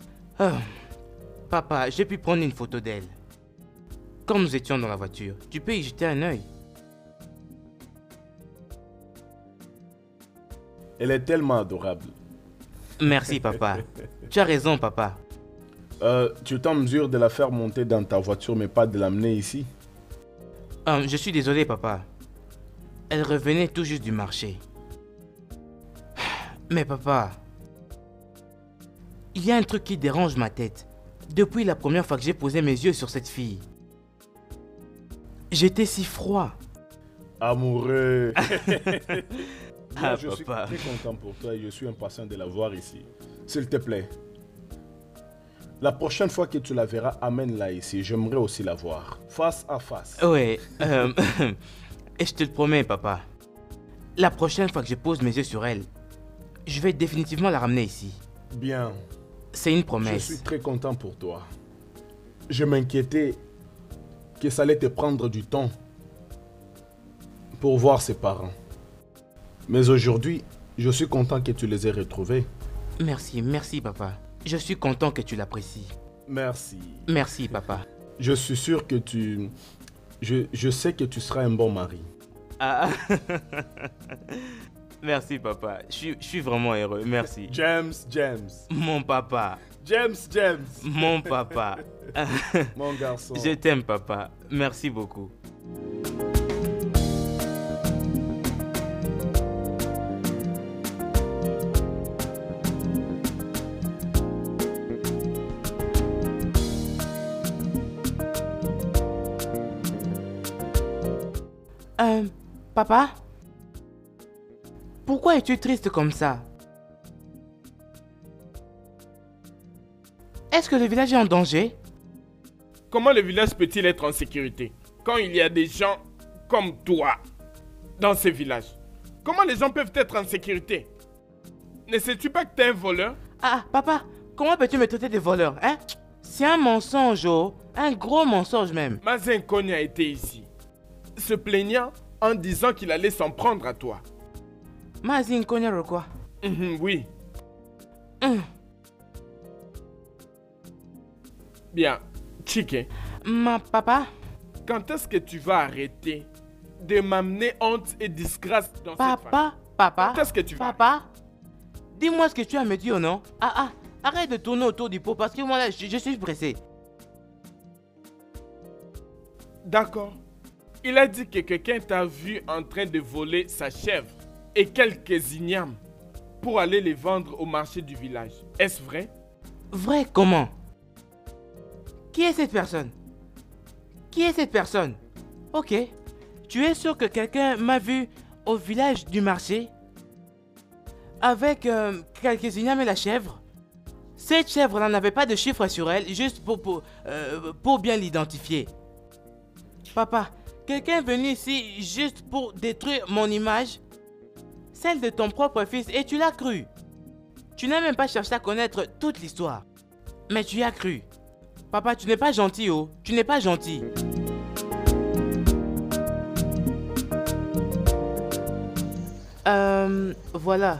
Papa, j'ai pu prendre une photo d'elle. Quand nous étions dans la voiture, tu peux y jeter un œil. Elle est tellement adorable. Merci, papa. Tu as raison, papa. Tu es en mesure de la faire monter dans ta voiture, mais pas de l'amener ici? Je suis désolé, papa. Elle revenait tout juste du marché. Mais papa, il y a un truc qui dérange ma tête. Depuis la première fois que j'ai posé mes yeux sur cette fille, j'étais si froid. Amoureux. Ah, je suis papa. très content pour toi et je suis impatient de la voir ici. S'il te plaît. La prochaine fois que tu la verras, amène-la ici. J'aimerais aussi la voir. Face à face. Ouais, et je te le promets, papa. La prochaine fois que je pose mes yeux sur elle, je vais définitivement la ramener ici. Bien. C'est une Je promesse. suis très content pour toi. Je m'inquiétais que ça allait te prendre du temps pour voir ses parents. Mais aujourd'hui, je suis content que tu les aies retrouvés. Merci, merci, papa. Je suis content que tu l'apprécies. Merci. Merci, papa. Je suis sûr que tu... Je sais que tu seras un bon mari. Ah. Merci, papa. Je suis vraiment heureux. Merci. James. Mon papa. James. Mon papa. Mon garçon. Je t'aime, papa. Merci beaucoup. Papa? Pourquoi es-tu triste comme ça? Est-ce que le village est en danger? Comment le village peut-il être en sécurité quand il y a des gens comme toi dans ce village? Comment les gens peuvent être en sécurité? Ne sais-tu pas que tu es un voleur? Ah, papa, comment peux-tu me traiter de voleur, hein? C'est un mensonge, oh. Un gros mensonge même. Mazen Kogne a été ici, se plaignant en disant qu'il allait s'en prendre à toi. Mazin Konya quoi? Oui. Bien, Chike, Ma papa? quand est-ce que tu vas arrêter de m'amener honte et disgrâce dans cette famille? Papa? Quand est-ce que tu vas? Papa? Dis-moi ce que tu as à me dire, non? Arrête de tourner autour du pot parce que moi là, je suis pressé. D'accord. Il a dit que quelqu'un t'a vu en train de voler sa chèvre et quelques ignames pour aller les vendre au marché du village. Est-ce vrai? Vrai comment? Qui est cette personne? Qui est cette personne? Ok. Tu es sûr que quelqu'un m'a vu au village du marché? Avec quelques ignames et la chèvre? Cette chèvre-là n'avait pas de chiffre sur elle, juste pour bien l'identifier. Papa, quelqu'un est venu ici juste pour détruire mon image? Celle de ton propre fils, et tu l'as cru. Tu n'as même pas cherché à connaître toute l'histoire. Mais tu y as cru. Papa, tu n'es pas gentil, oh. Tu n'es pas gentil. Voilà.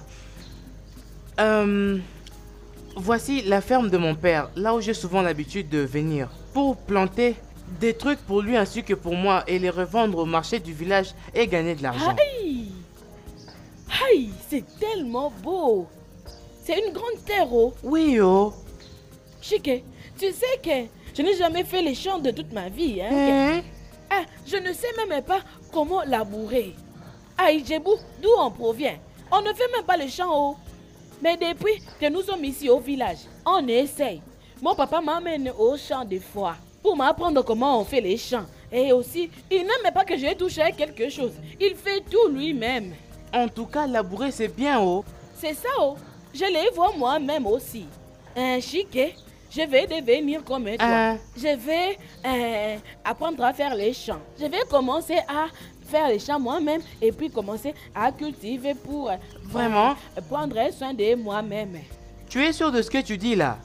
Voici la ferme de mon père, là où j'ai souvent l'habitude de venir, pour planter des trucs pour lui ainsi que pour moi et les revendre au marché du village et gagner de l'argent. Aïe! Aïe, c'est tellement beau! C'est une grande terre, oh! Oui, oh! Chike, tu sais que je n'ai jamais fait les champs de toute ma vie, hein? Je ne sais même pas comment labourer. Aïe, Djebou, d'où on provient? On ne fait même pas les champs, oh! Mais depuis que nous sommes ici au village, on essaye. Mon papa m'amène au champ des fois pour m'apprendre comment on fait les champs. Et aussi, il n'aime pas que je touche à quelque chose. Il fait tout lui-même. En tout cas, labourer, c'est bien, oh! C'est ça, oh! Je les vois moi-même aussi. Chike, je vais devenir comme toi. Je vais apprendre à faire les champs. Je vais commencer à faire les champs moi-même et puis commencer à cultiver pour Vraiment? Prendre soin de moi-même. Tu es sûr de ce que tu dis là?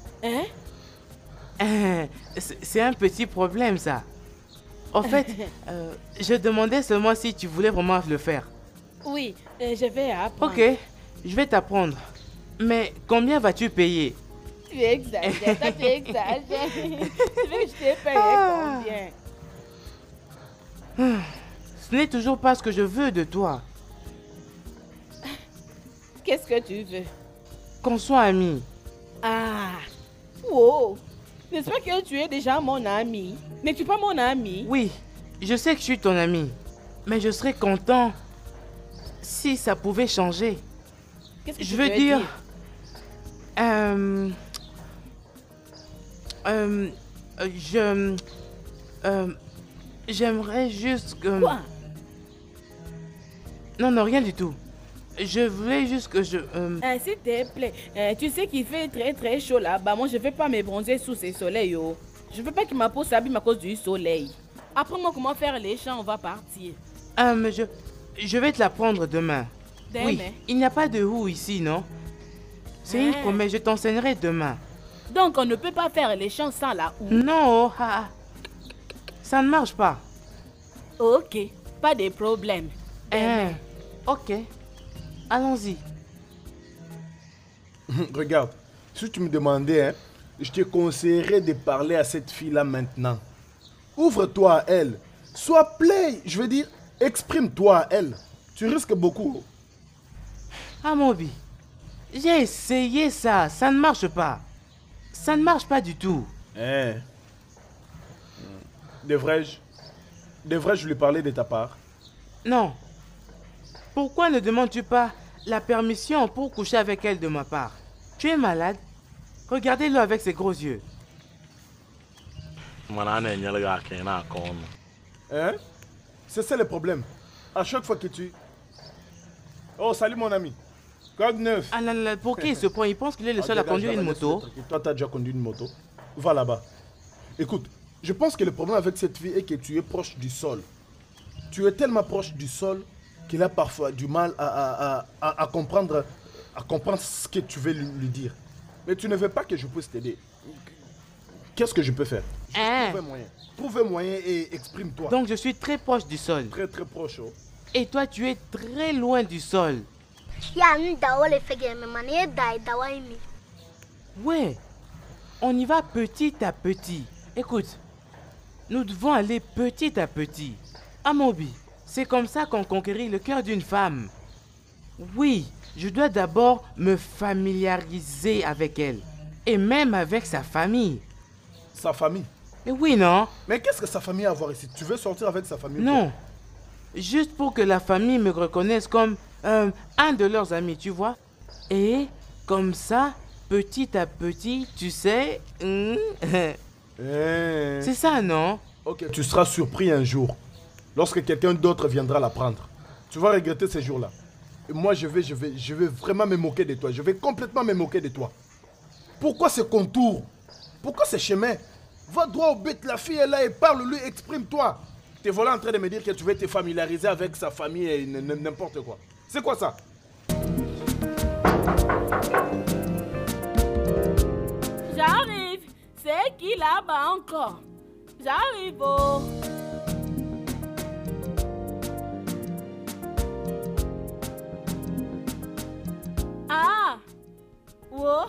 C'est un petit problème ça. En fait, je demandais seulement si tu voulais vraiment le faire. Oui, je vais apprendre. Ok, je vais t'apprendre. Mais combien vas-tu payer? Tu exagères, toi tu exagères. Tu veux que je te paye combien? Ce n'est toujours pas ce que je veux de toi. Que qu'est-ce que tu veux? Qu'on soit amis. Ah, wow. N'est-ce pas que tu es déjà mon ami? N'es-tu pas mon ami? Oui, je sais que je suis ton ami. Mais je serais content si ça pouvait changer. Qu'est-ce que Je tu veux dire... J'aimerais juste que... Quoi? Non, non, rien du tout. Je voulais juste que je... S'il te plaît, tu sais qu'il fait très très chaud là-bas. Moi, je ne vais pas me bronzer sous ces soleils. Oh. Je ne veux pas que ma peau s'abîme à cause du soleil. Apprends-moi comment faire les champs, on va partir. Je vais te la prendre demain. Demain? Oui, il n'y a pas de houe ici, non? C'est une promesse, je t'enseignerai demain. Donc, on ne peut pas faire les champs sans la houe. Non, ça ne marche pas. Ok, pas de problème. Ok, allons-y. Regarde, si tu me demandais, hein, je te conseillerais de parler à cette fille-là maintenant. Ouvre-toi à elle. Sois play, je veux dire, exprime-toi à elle. Tu risques beaucoup. Amobi, j'ai essayé ça, ça ne marche pas. Ça ne marche pas du tout. Devrais-je lui parler de ta part? Non. Pourquoi ne demandes-tu pas la permission pour coucher avec elle de ma part? Tu es malade? Regardez-le avec ses gros yeux. Hein? C'est ça le problème. À chaque fois que tu... Oh, salut mon ami. Code 9. Ah là là, pour qui il se prend? Il pense qu'il est le seul à conduire une moto. Toi, tu as déjà conduit une moto. Va là-bas. Écoute, je pense que le problème avec cette fille est que tu es proche du sol. Tu es tellement proche du sol qu'il a parfois du mal à comprendre ce que tu veux lui dire. Mais tu ne veux pas que je puisse t'aider. Qu'est-ce que je peux faire? Trouve un moyen et exprime-toi. Donc je suis très proche du sol. Très très proche. Oh. Et toi tu es très loin du sol. Ouais, on y va petit à petit. Écoute, nous devons aller petit à petit. Amobi, c'est comme ça qu'on conquérit le cœur d'une femme. Oui, je dois d'abord me familiariser avec elle. Et même avec sa famille. Sa famille? Mais oui, non? Mais qu'est-ce que sa famille a à voir ici? Tu veux sortir avec sa famille? Non. Juste pour que la famille me reconnaisse comme un de leurs amis, tu vois? Et comme ça, petit à petit, tu sais... C'est ça, non? Ok, tu seras surpris un jour. Lorsque quelqu'un d'autre viendra la prendre. Tu vas regretter ces jours-là. Et moi, je vais vraiment me moquer de toi. Je vais complètement me moquer de toi. Pourquoi ce contour? Pourquoi ce chemin? Va droit au but, la fille est là et parle-lui, exprime-toi. Tu es voilà en train de me dire que tu veux te familiariser avec sa famille et n'importe quoi. C'est quoi ça? J'arrive. C'est qui là-bas encore? J'arrive. Oh. Ah. Oh.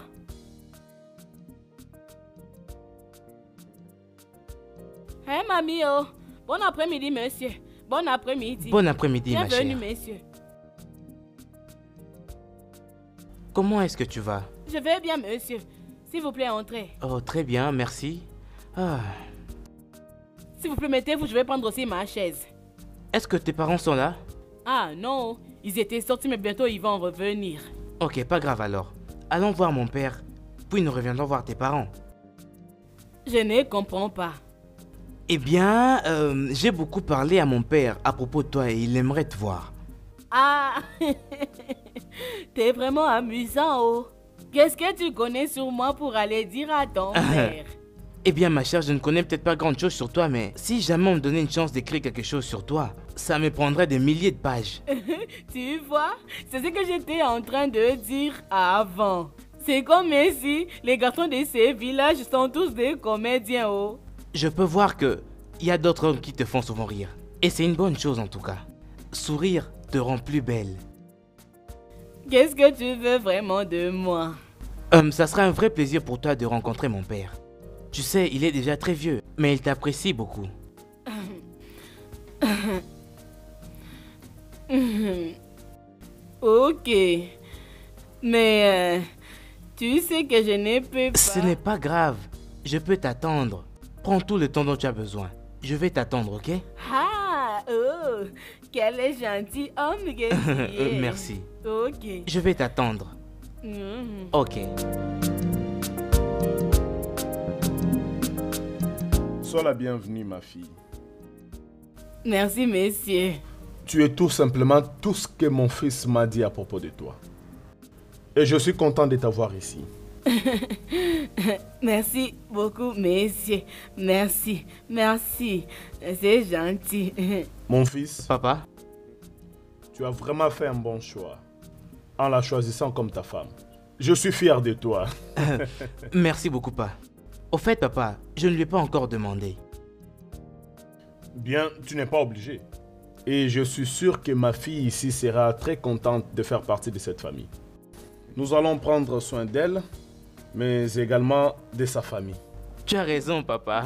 Hey, mamie, oh. Bon après-midi, monsieur. Bon après-midi. Bon après-midi, ma chère. Bienvenue, monsieur. Comment est-ce que tu vas? Je vais bien, monsieur. S'il vous plaît, entrez. Oh, très bien, merci. Si vous permettez-vous, je vais prendre aussi ma chaise. Est-ce que tes parents sont là? Ah, non. Ils étaient sortis, mais bientôt ils vont revenir. Ok, pas grave alors. Allons voir mon père, puis nous reviendrons voir tes parents. Je ne comprends pas. Eh bien, j'ai beaucoup parlé à mon père à propos de toi et il aimerait te voir. Ah, t'es vraiment amusant, oh. Qu'est-ce que tu connais sur moi pour aller dire à ton père? Eh bien, ma chère, je ne connais peut-être pas grand chose sur toi, mais si jamais on me donnait une chance d'écrire quelque chose sur toi, ça me prendrait des milliers de pages. Tu vois, c'est ce que j'étais en train de dire avant. C'est comme ici, les garçons de ces villages sont tous des comédiens, oh. Je peux voir que il y a d'autres hommes qui te font souvent rire. Et c'est une bonne chose en tout cas. Sourire te rend plus belle. Qu'est-ce que tu veux vraiment de moi? Ça sera un vrai plaisir pour toi de rencontrer mon père. Tu sais, il est déjà très vieux, mais il t'apprécie beaucoup. Ok. Mais tu sais que je ne peux pas. Ce n'est pas grave. Je peux t'attendre. Prends tout le temps dont tu as besoin. Je vais t'attendre, ok? Ah, oh, quel est gentil homme que tu es. Merci. Ok. Je vais t'attendre. Ok. Sois la bienvenue, ma fille. Merci, monsieur. Tu es tout simplement tout ce que mon fils m'a dit à propos de toi. Et je suis content de t'avoir ici. Merci beaucoup, monsieur. Merci, merci. C'est gentil. Mon fils, Papa? tu as vraiment fait un bon choix en la choisissant comme ta femme. Je suis fier de toi. Merci beaucoup, papa. Au fait, papa, je ne lui ai pas encore demandé. Bien, tu n'es pas obligé. Et je suis sûr que ma fille ici sera très contente de faire partie de cette famille. Nous allons prendre soin d'elle, mais également de sa famille. Tu as raison, papa.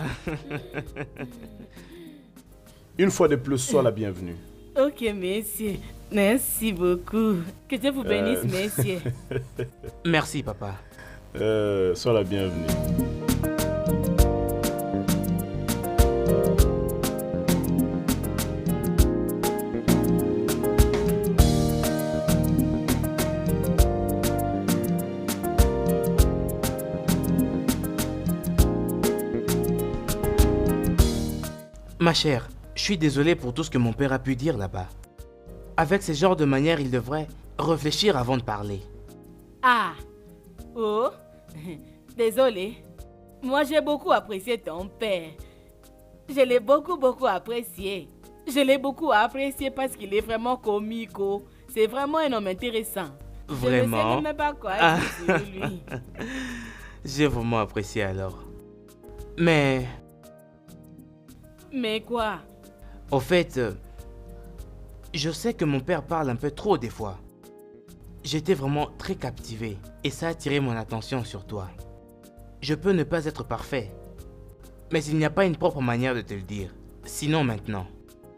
Une fois de plus, sois la bienvenue. Ok, monsieur. Merci beaucoup. Que Dieu vous bénisse, monsieur. Merci, papa. Sois la bienvenue. Ma chère, je suis désolé pour tout ce que mon père a pu dire là-bas. Avec ce genre de manière, il devrait réfléchir avant de parler. Ah, oh, désolé. Moi, j'ai beaucoup apprécié ton père. Je l'ai beaucoup apprécié. Je l'ai beaucoup apprécié parce qu'il est vraiment comique. C'est vraiment un homme intéressant. Vraiment? Je ne sais même pas quoi dire sur lui. J'ai vraiment apprécié alors. Mais, Mais quoi? au fait, je sais que mon père parle un peu trop des fois. J'étais vraiment très captivé et ça a attiré mon attention sur toi. Je peux ne pas être parfait, mais il n'y a pas une propre manière de te le dire. Sinon maintenant.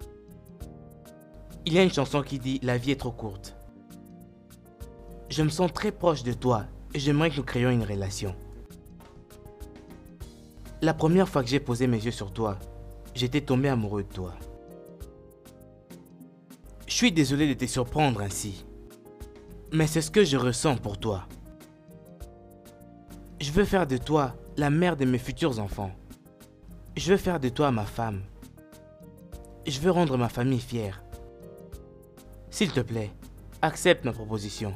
Il y a une chanson qui dit « La vie est trop courte ». Je me sens très proche de toi et j'aimerais que nous créions une relation. La première fois que j'ai posé mes yeux sur toi, j'étais tombé amoureux de toi. Je suis désolé de te surprendre ainsi, mais c'est ce que je ressens pour toi. Je veux faire de toi la mère de mes futurs enfants. Je veux faire de toi ma femme. Je veux rendre ma famille fière. S'il te plaît, accepte ma proposition.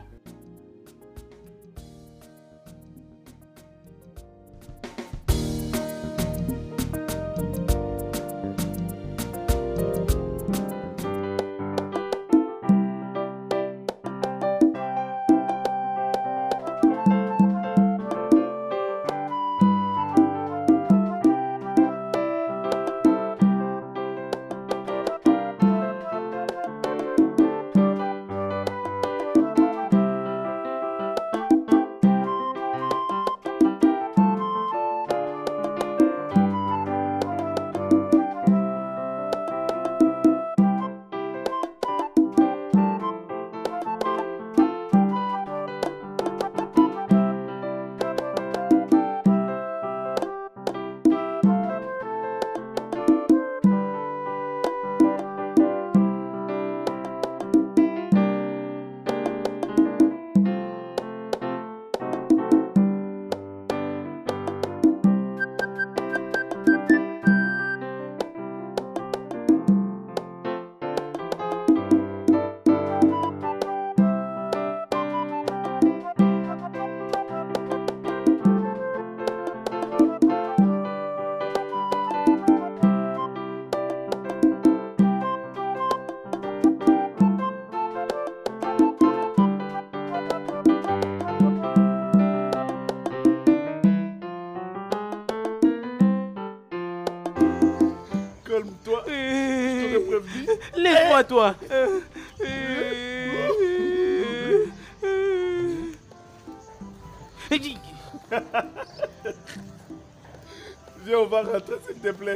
Calme-toi, je t'aurais prévenu. Lève-moi, toi. Viens, on va rentrer, s'il te plaît.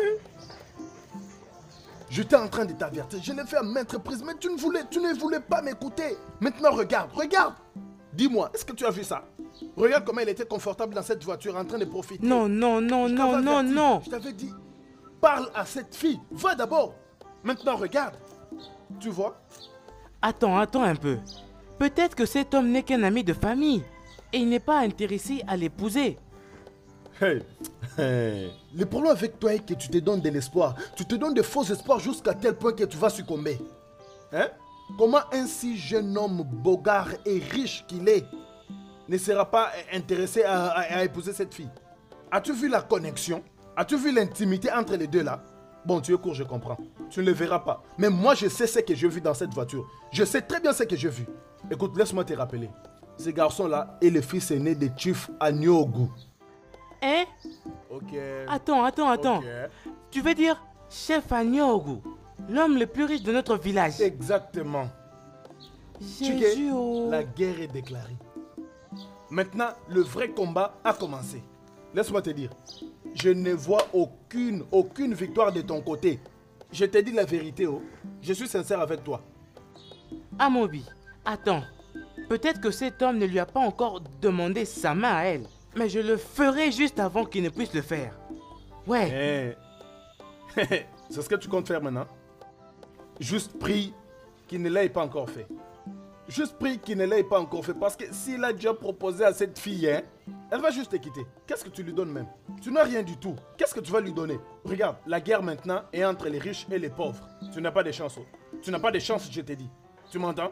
J'étais en train de t'avertir. Je l'ai fait à maintes reprises, mais tu ne voulais pas m'écouter. Maintenant, regarde. Dis-moi, est-ce que tu as vu ça? Regarde comment il était confortable dans cette voiture en train de profiter. Non, non, non, Je non, t'avais non, averti. non. Je t'avais dit, parle à cette fille. Va d'abord. Maintenant, regarde. Tu vois? Attends un peu. Peut-être que cet homme n'est qu'un ami de famille et il n'est pas intéressé à l'épouser. Hey. Le problème avec toi est que tu te donnes de l'espoir. Tu te donnes de faux espoirs jusqu'à tel point que tu vas succomber. Hein? Comment un si jeune homme bogard et riche qu'il est ne sera pas intéressé à épouser cette fille? As-tu vu la connexion? As-tu vu l'intimité entre les deux là? Bon, tu es court, je comprends. Tu ne le verras pas. Mais moi, je sais ce que j'ai vu dans cette voiture. Je sais très bien ce que j'ai vu. Écoute, laisse-moi te rappeler. Ce garçon-là est le fils aîné de Chief Anyogu. Hein? Ok. Attends. Ok. Tu veux dire chef Anyogu, l'homme le plus riche de notre village? Exactement. Jésus, oh. La guerre est déclarée. Maintenant, le vrai combat a commencé. Laisse-moi te dire, je ne vois aucune victoire de ton côté. Je te dis la vérité, oh. Je suis sincère avec toi. Amobi, attends. Peut-être que cet homme ne lui a pas encore demandé sa main à elle. Mais je le ferai juste avant qu'il ne puisse le faire. Ouais. C'est ce que tu comptes faire maintenant. Juste prie qu'il ne l'ait pas encore fait. Juste prie qu'il ne l'ait pas encore fait. Parce que s'il a déjà proposé à cette fille, hein, elle va juste te quitter. Qu'est-ce que tu lui donnes même? Tu n'as rien du tout. Qu'est-ce que tu vas lui donner? Regarde, la guerre maintenant est entre les riches et les pauvres. Tu n'as pas de chance. Oh. Tu n'as pas de chance, je t'ai dit. Tu m'entends?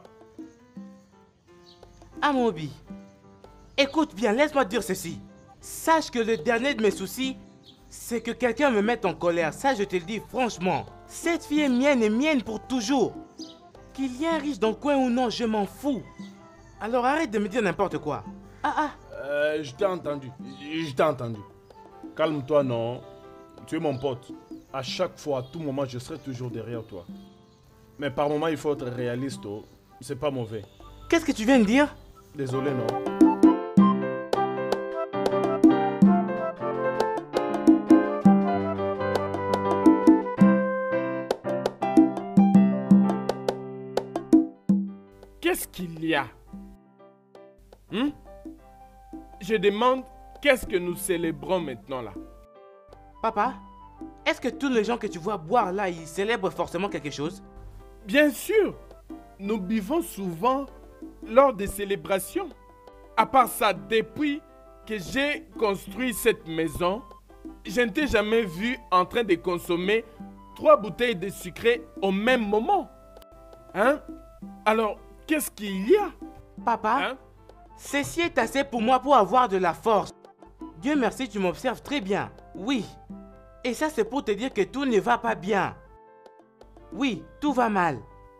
Amobi, écoute bien, laisse-moi te dire ceci. Sache que le dernier de mes soucis, c'est que quelqu'un me mette en colère. Ça, je te le dis franchement. Cette fille est mienne et mienne pour toujours. Qu'il y ait un riche dans le coin ou non, je m'en fous. Alors arrête de me dire n'importe quoi. Je t'ai entendu. Calme-toi, non. Tu es mon pote. À chaque fois, à tout moment, je serai toujours derrière toi. Mais par moment, il faut être réaliste. Oh. C'est pas mauvais. Qu'est-ce que tu viens de dire? Désolé, non. Qu'est-ce qu'il y a? Je demande, qu'est-ce que nous célébrons maintenant là? Papa, est-ce que tous les gens que tu vois boire là, ils célèbrent forcément quelque chose? Bien sûr, nous buvons souvent lors des célébrations. À part ça, depuis que j'ai construit cette maison, je ne t'ai jamais vu en train de consommer 3 bouteilles de sucre au même moment. Hein? Alors, qu'est-ce qu'il y a? Papa, Hein? ceci est assez pour moi pour avoir de la force. Dieu merci, tu m'observes très bien. Oui. Et ça, c'est pour te dire que tout ne va pas bien. Oui, tout va mal.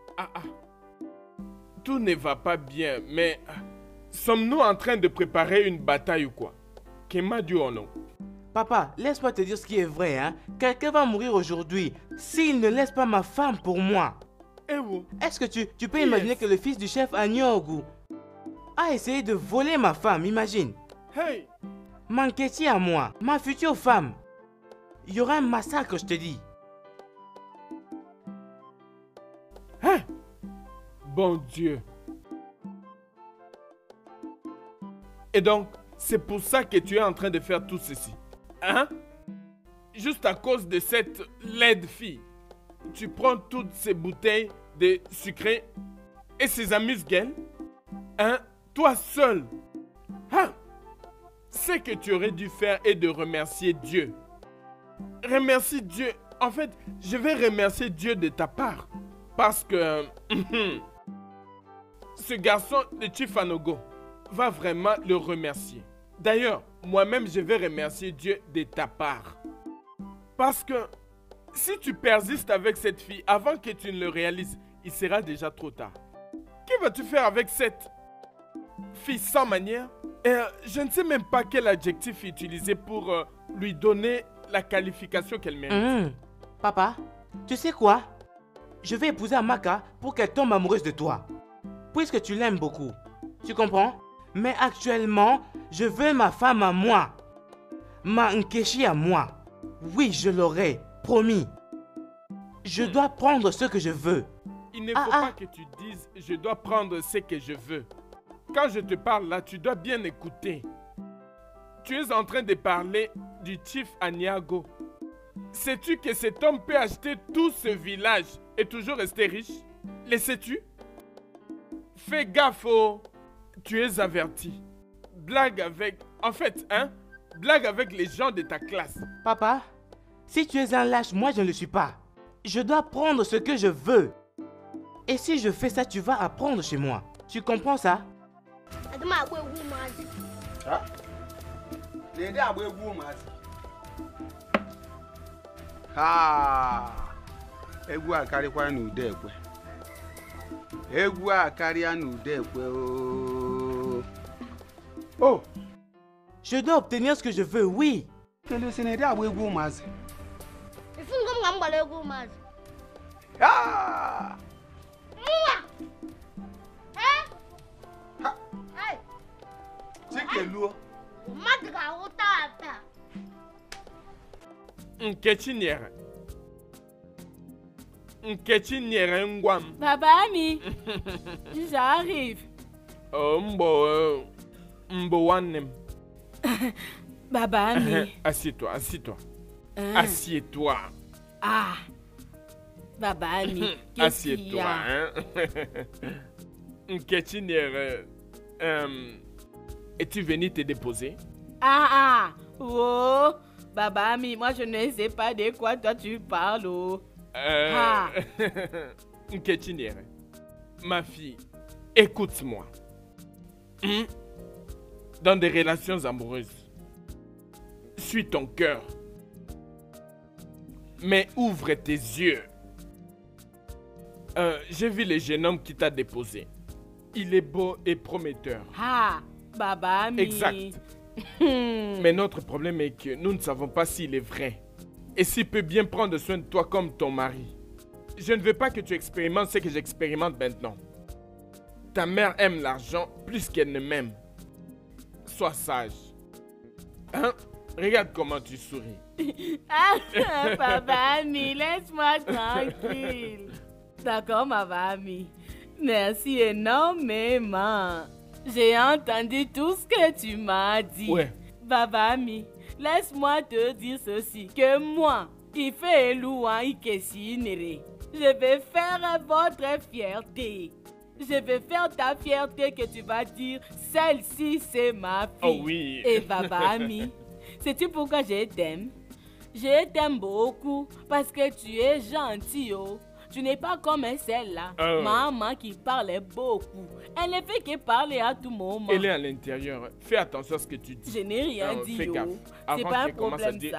Tout ne va pas bien, mais sommes-nous en train de préparer une bataille ou quoi? Kema Dieu ou non? Papa, laisse-moi te dire ce qui est vrai, hein. Quelqu'un va mourir aujourd'hui s'il ne laisse pas ma femme pour moi. Eh vous? Est-ce que tu peux imaginer que le fils du chef Anyogu a essayé de voler ma femme, imagine. Hey! Manquetti à moi, ma future femme. Il y aura un massacre, je te dis. Hein? Bon Dieu. Et donc, c'est pour ça que tu es en train de faire tout ceci. Hein? Juste à cause de cette laide fille. Tu prends toutes ces bouteilles de sucre et ces amuse-gueules. Hein? Toi seul. Hein? Ce que tu aurais dû faire est de remercier Dieu. Remercie Dieu. En fait, je vais remercier Dieu de ta part. Parce que ce garçon de Chifanogo va vraiment le remercier. D'ailleurs, moi-même, je vais remercier Dieu de ta part. Parce que si tu persistes avec cette fille avant que tu ne le réalises, il sera déjà trop tard. Que vas-tu faire avec cette fille sans manière? Je ne sais même pas quel adjectif utiliser pour lui donner la qualification qu'elle mérite. Papa, tu sais quoi? Je vais épouser Amaka pour qu'elle tombe amoureuse de toi. Puisque tu l'aimes beaucoup. Tu comprends? Mais actuellement, je veux ma femme à moi. Ma Nkechi à moi. Oui, je l'aurai. Promis. Je dois prendre ce que je veux. Il ne faut pas que tu dises « je dois prendre ce que je veux ». quand je te parle là, tu dois bien écouter. Tu es en train de parler du chief Aniago. Sais-tu que cet homme peut acheter tout ce village et toujours rester riche? Le sais-tu? Fais gaffe, oh. Tu es averti. Blague avec... En fait, hein? Blague avec les gens de ta classe. Papa, si tu es un lâche, moi je ne le suis pas. Je dois prendre ce que je veux. Et si je fais ça, tu vas apprendre chez moi. Tu comprends ça? Egwu akarịkwa n'ude ekwe. Egwu akarịa n'ude ekwe. Oh! Je dois obtenir ce que je veux, oui. Tele si na-ede agba egwu ụmụazị. Ifungo m gbara egwu ụmụazị. Ah! Chikeluo. Mmadụ ga-ahụta ata. Nkechi nyere ngwa m. Baba Ami, j'arrive. Oh, mbo nwanne m. Baba Ami. Assieds-toi. Assieds-toi. Ah, Baba Ami, qu'est-ce qu'il y Assieds-toi, a? hein. Nkechi nyere... Es-tu venu te déposer? Oh, Baba Ami, moi je ne sais pas de quoi toi tu parles, oh. Nkechi nyere, ma fille, écoute-moi. Dans des relations amoureuses, suis ton cœur. Mais ouvre tes yeux. J'ai vu le jeune homme qui t'a déposé. Il est beau et prometteur. Baba Ami. Exact. Mais notre problème est que nous ne savons pas s'il est vrai. Et s'il peut bien prendre soin de toi comme ton mari. Je ne veux pas que tu expérimentes ce que j'expérimente maintenant. Ta mère aime l'argent plus qu'elle ne m'aime. Sois sage. Hein? Regarde comment tu souris. Baba Ami, laisse-moi tranquille. D'accord, Baba Ami. Merci énormément. J'ai entendu tout ce que tu m'as dit. Ouais. Baba Ami, laisse-moi te dire ceci. Que moi, Ife Louan Ikesi Nere, je vais faire votre fierté. Je vais faire ta fierté que tu vas dire, celle-ci c'est ma fille. Oh oui. Et Baba Ami, sais-tu pourquoi je t'aime? Je t'aime beaucoup parce que tu es gentil, oh. Tu n'es pas comme celle-là, maman qui parlait beaucoup. Elle ne fait que parler à tout moment. Elle est à l'intérieur. Fais attention à ce que tu dis. Je n'ai rien dit, fais gaffe. C'est pas un problème, ça.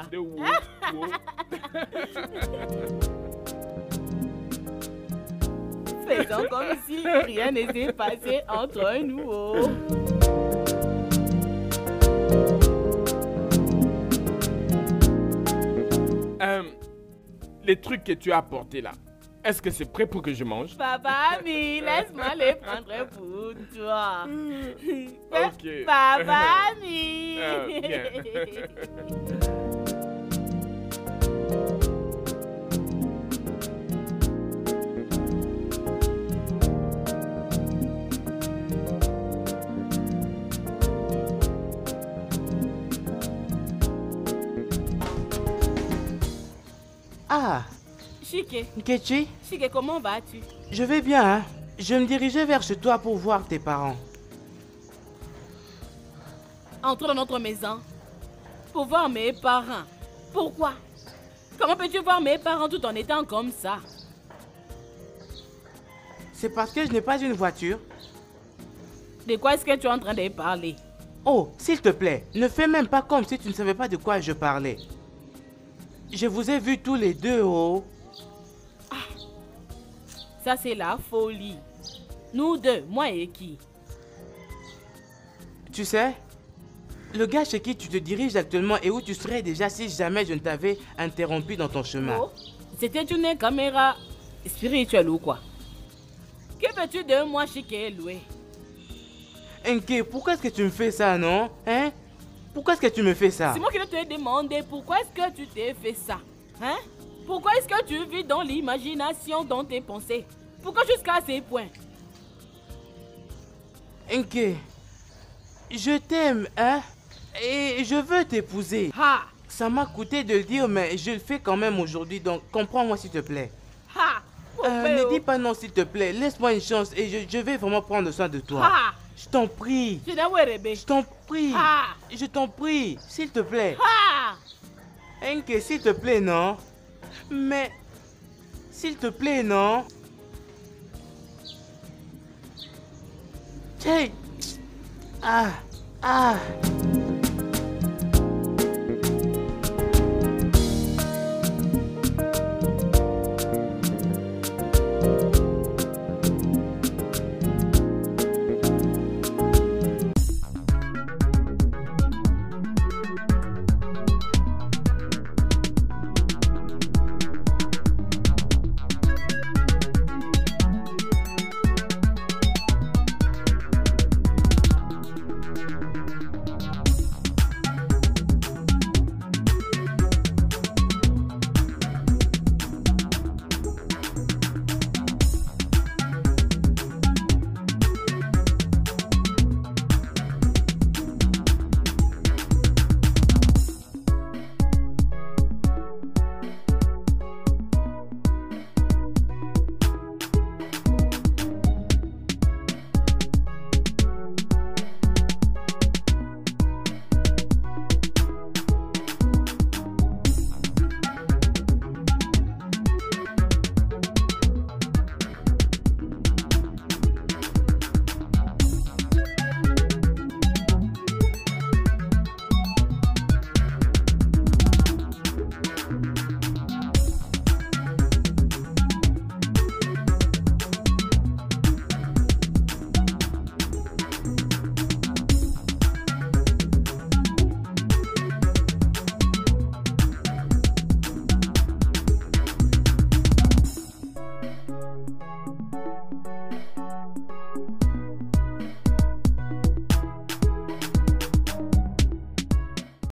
Faisons comme si rien n'était passé entre nous. Oh. Les trucs que tu as apportés là, est-ce que c'est prêt pour que je mange? Baba Ami, laisse-moi les prendre pour toi. Ok. Baba Ami. Bien. Chike. Nkechi? Chike, comment vas-tu? Je vais bien, hein. Je me dirigeais vers chez toi pour voir tes parents. Entre dans notre maison pour voir mes parents. Pourquoi? Comment peux-tu voir mes parents tout en étant comme ça? C'est parce que je n'ai pas une voiture. De quoi est-ce que tu es en train de parler? Oh, s'il te plaît, ne fais même pas comme si tu ne savais pas de quoi je parlais. Je vous ai vus tous les deux, oh. Ça, c'est la folie. Nous deux, moi et qui? Tu sais, le gars chez qui tu te diriges actuellement et où tu serais déjà si jamais je ne t'avais interrompu dans ton chemin. Oh, c'était une caméra spirituelle ou quoi? Que veux-tu de moi, Chike Loué? Nké, pourquoi est-ce que tu me fais ça, non? Hein? Pourquoi est-ce que tu me fais ça? C'est moi qui te demandé pourquoi est-ce que tu t'es fait ça. Hein? Pourquoi est-ce que tu vis dans l'imagination, dans tes pensées? Pourquoi jusqu'à ces points? Enke, je t'aime, hein? Et je veux t'épouser. Ha! Ça m'a coûté de le dire, mais je le fais quand même aujourd'hui, donc comprends-moi s'il te plaît. Ha! Ne dis pas non s'il te plaît, laisse-moi une chance et je vais vraiment prendre soin de toi. Ha! Je t'en prie. Je n'ai pas rêvé. Je t'en prie. Ha! Je t'en prie, s'il te plaît. Ha! Enke, s'il te plaît, non? Mais, s'il te plaît, non? Hey! Ah! Ah!